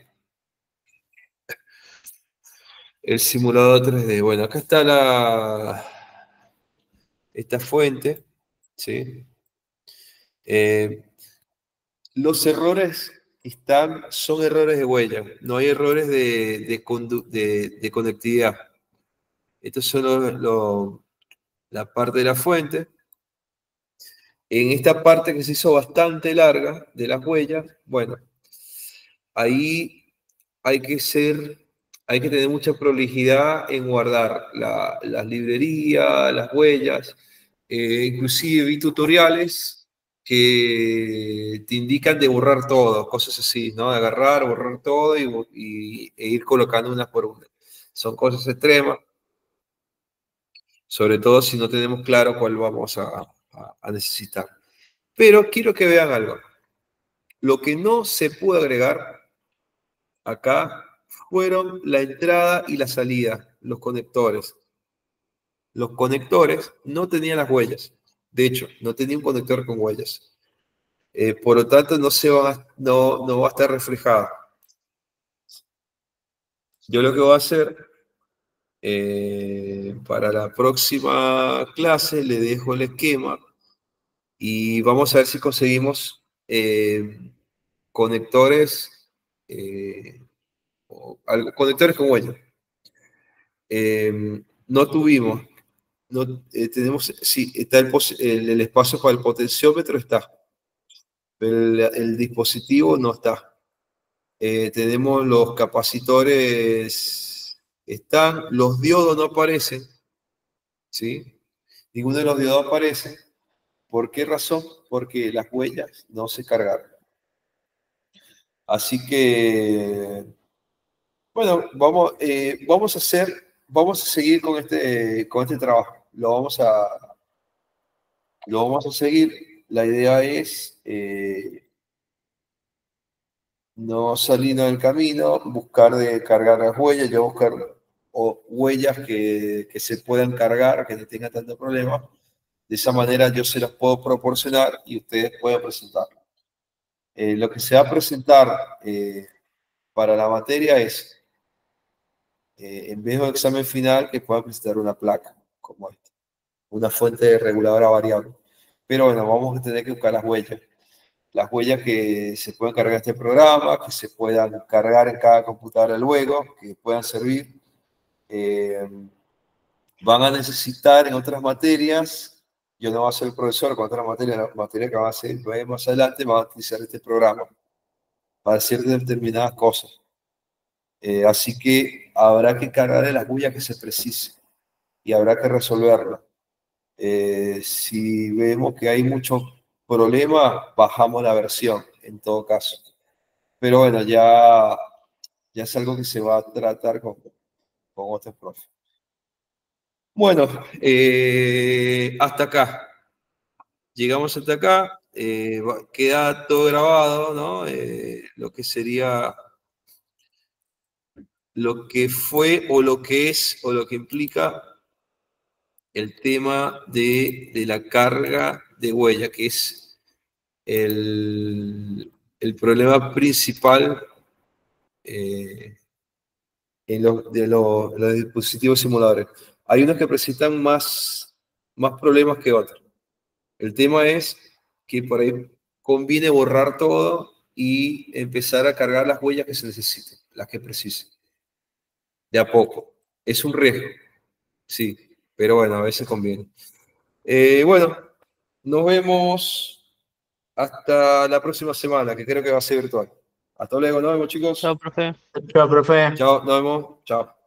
El simulador tres D. Bueno, acá está la, esta fuente, ¿sí? Eh, los errores están, son errores de huella, no hay errores de, de, condu- de- de conectividad. Estos son los- los- la parte de la fuente. En esta parte que se hizo bastante larga de las huellas, bueno, ahí hay que ser, hay que tener mucha prolijidad en guardar la- las librerías, las huellas. Eh, inclusive vi tutoriales que te indican de borrar todo, cosas así, ¿no? De agarrar, borrar todo y, y- e ir colocando una por una. Son cosas extremas, sobre todo si no tenemos claro cuál vamos a, a- a necesitar. Pero quiero que vean algo. Lo que no se pudo agregar acá fueron la entrada y la salida, los conectores. Los conectores no tenían las huellas. De hecho, no tenía un conector con huellas. Eh, por lo tanto, no, se va a, no, no va a estar reflejado. Yo lo que voy a hacer, eh, para la próxima clase, le dejo el esquema y vamos a ver si conseguimos eh, conectores, eh, o algo, conectores con huellas. Eh, no tuvimos, no, eh, tenemos, sí, está el, el, el espacio para el potenciómetro, está, pero el, el dispositivo no está. Eh, tenemos los capacitores, están, los diodos no aparecen, ¿sí? Ninguno de los diodos aparece. ¿Por qué razón? Porque las huellas no se cargaron. Así que, bueno, vamos, eh, vamos a hacer, vamos a seguir con este, con este trabajo. Lo vamos a, lo vamos a seguir. La idea es eh, no salirnos del camino, buscar de cargar las huellas, yo buscar o huellas que, que se puedan cargar, que no tengan tanto problema. De esa manera yo se las puedo proporcionar y ustedes pueden presentar. Eh, lo que se va a presentar eh, para la materia es, eh, en vez de un examen final, que puedan presentar una placa como esta, una fuente reguladora variable. Pero bueno, vamos a tener que buscar las huellas. Las huellas que se puedan cargar este programa, que se puedan cargar en cada computadora luego, que puedan servir. Eh, van a necesitar en otras materias, yo no voy a ser el profesor con otras materias, la materia que van a hacer más adelante, van a utilizar este programa para hacer determinadas cosas. Eh, así que habrá que cargar las huellas que se precise y habrá que resolverlo. Eh, si vemos que hay mucho problema, bajamos la versión en todo caso. Pero bueno, ya, ya es algo que se va a tratar con, con otros profes. Bueno, eh, hasta acá. Llegamos hasta acá. Eh, queda todo grabado, ¿no? Eh, lo que sería lo que fue o lo que es o lo que implica el tema de, de la carga de huella, que es el, el problema principal eh, en los, de los, los dispositivos simuladores. Hay unos que presentan más, más problemas que otros. El tema es que por ahí conviene borrar todo y empezar a cargar las huellas que se necesiten, las que precisen, de a poco. Es un riesgo, sí, pero bueno, a veces conviene. Eh, bueno, nos vemos hasta la próxima semana, que creo que va a ser virtual. Hasta luego, nos vemos, chicos. Chao, profe. Chao, profe. Chao, nos vemos. Chao.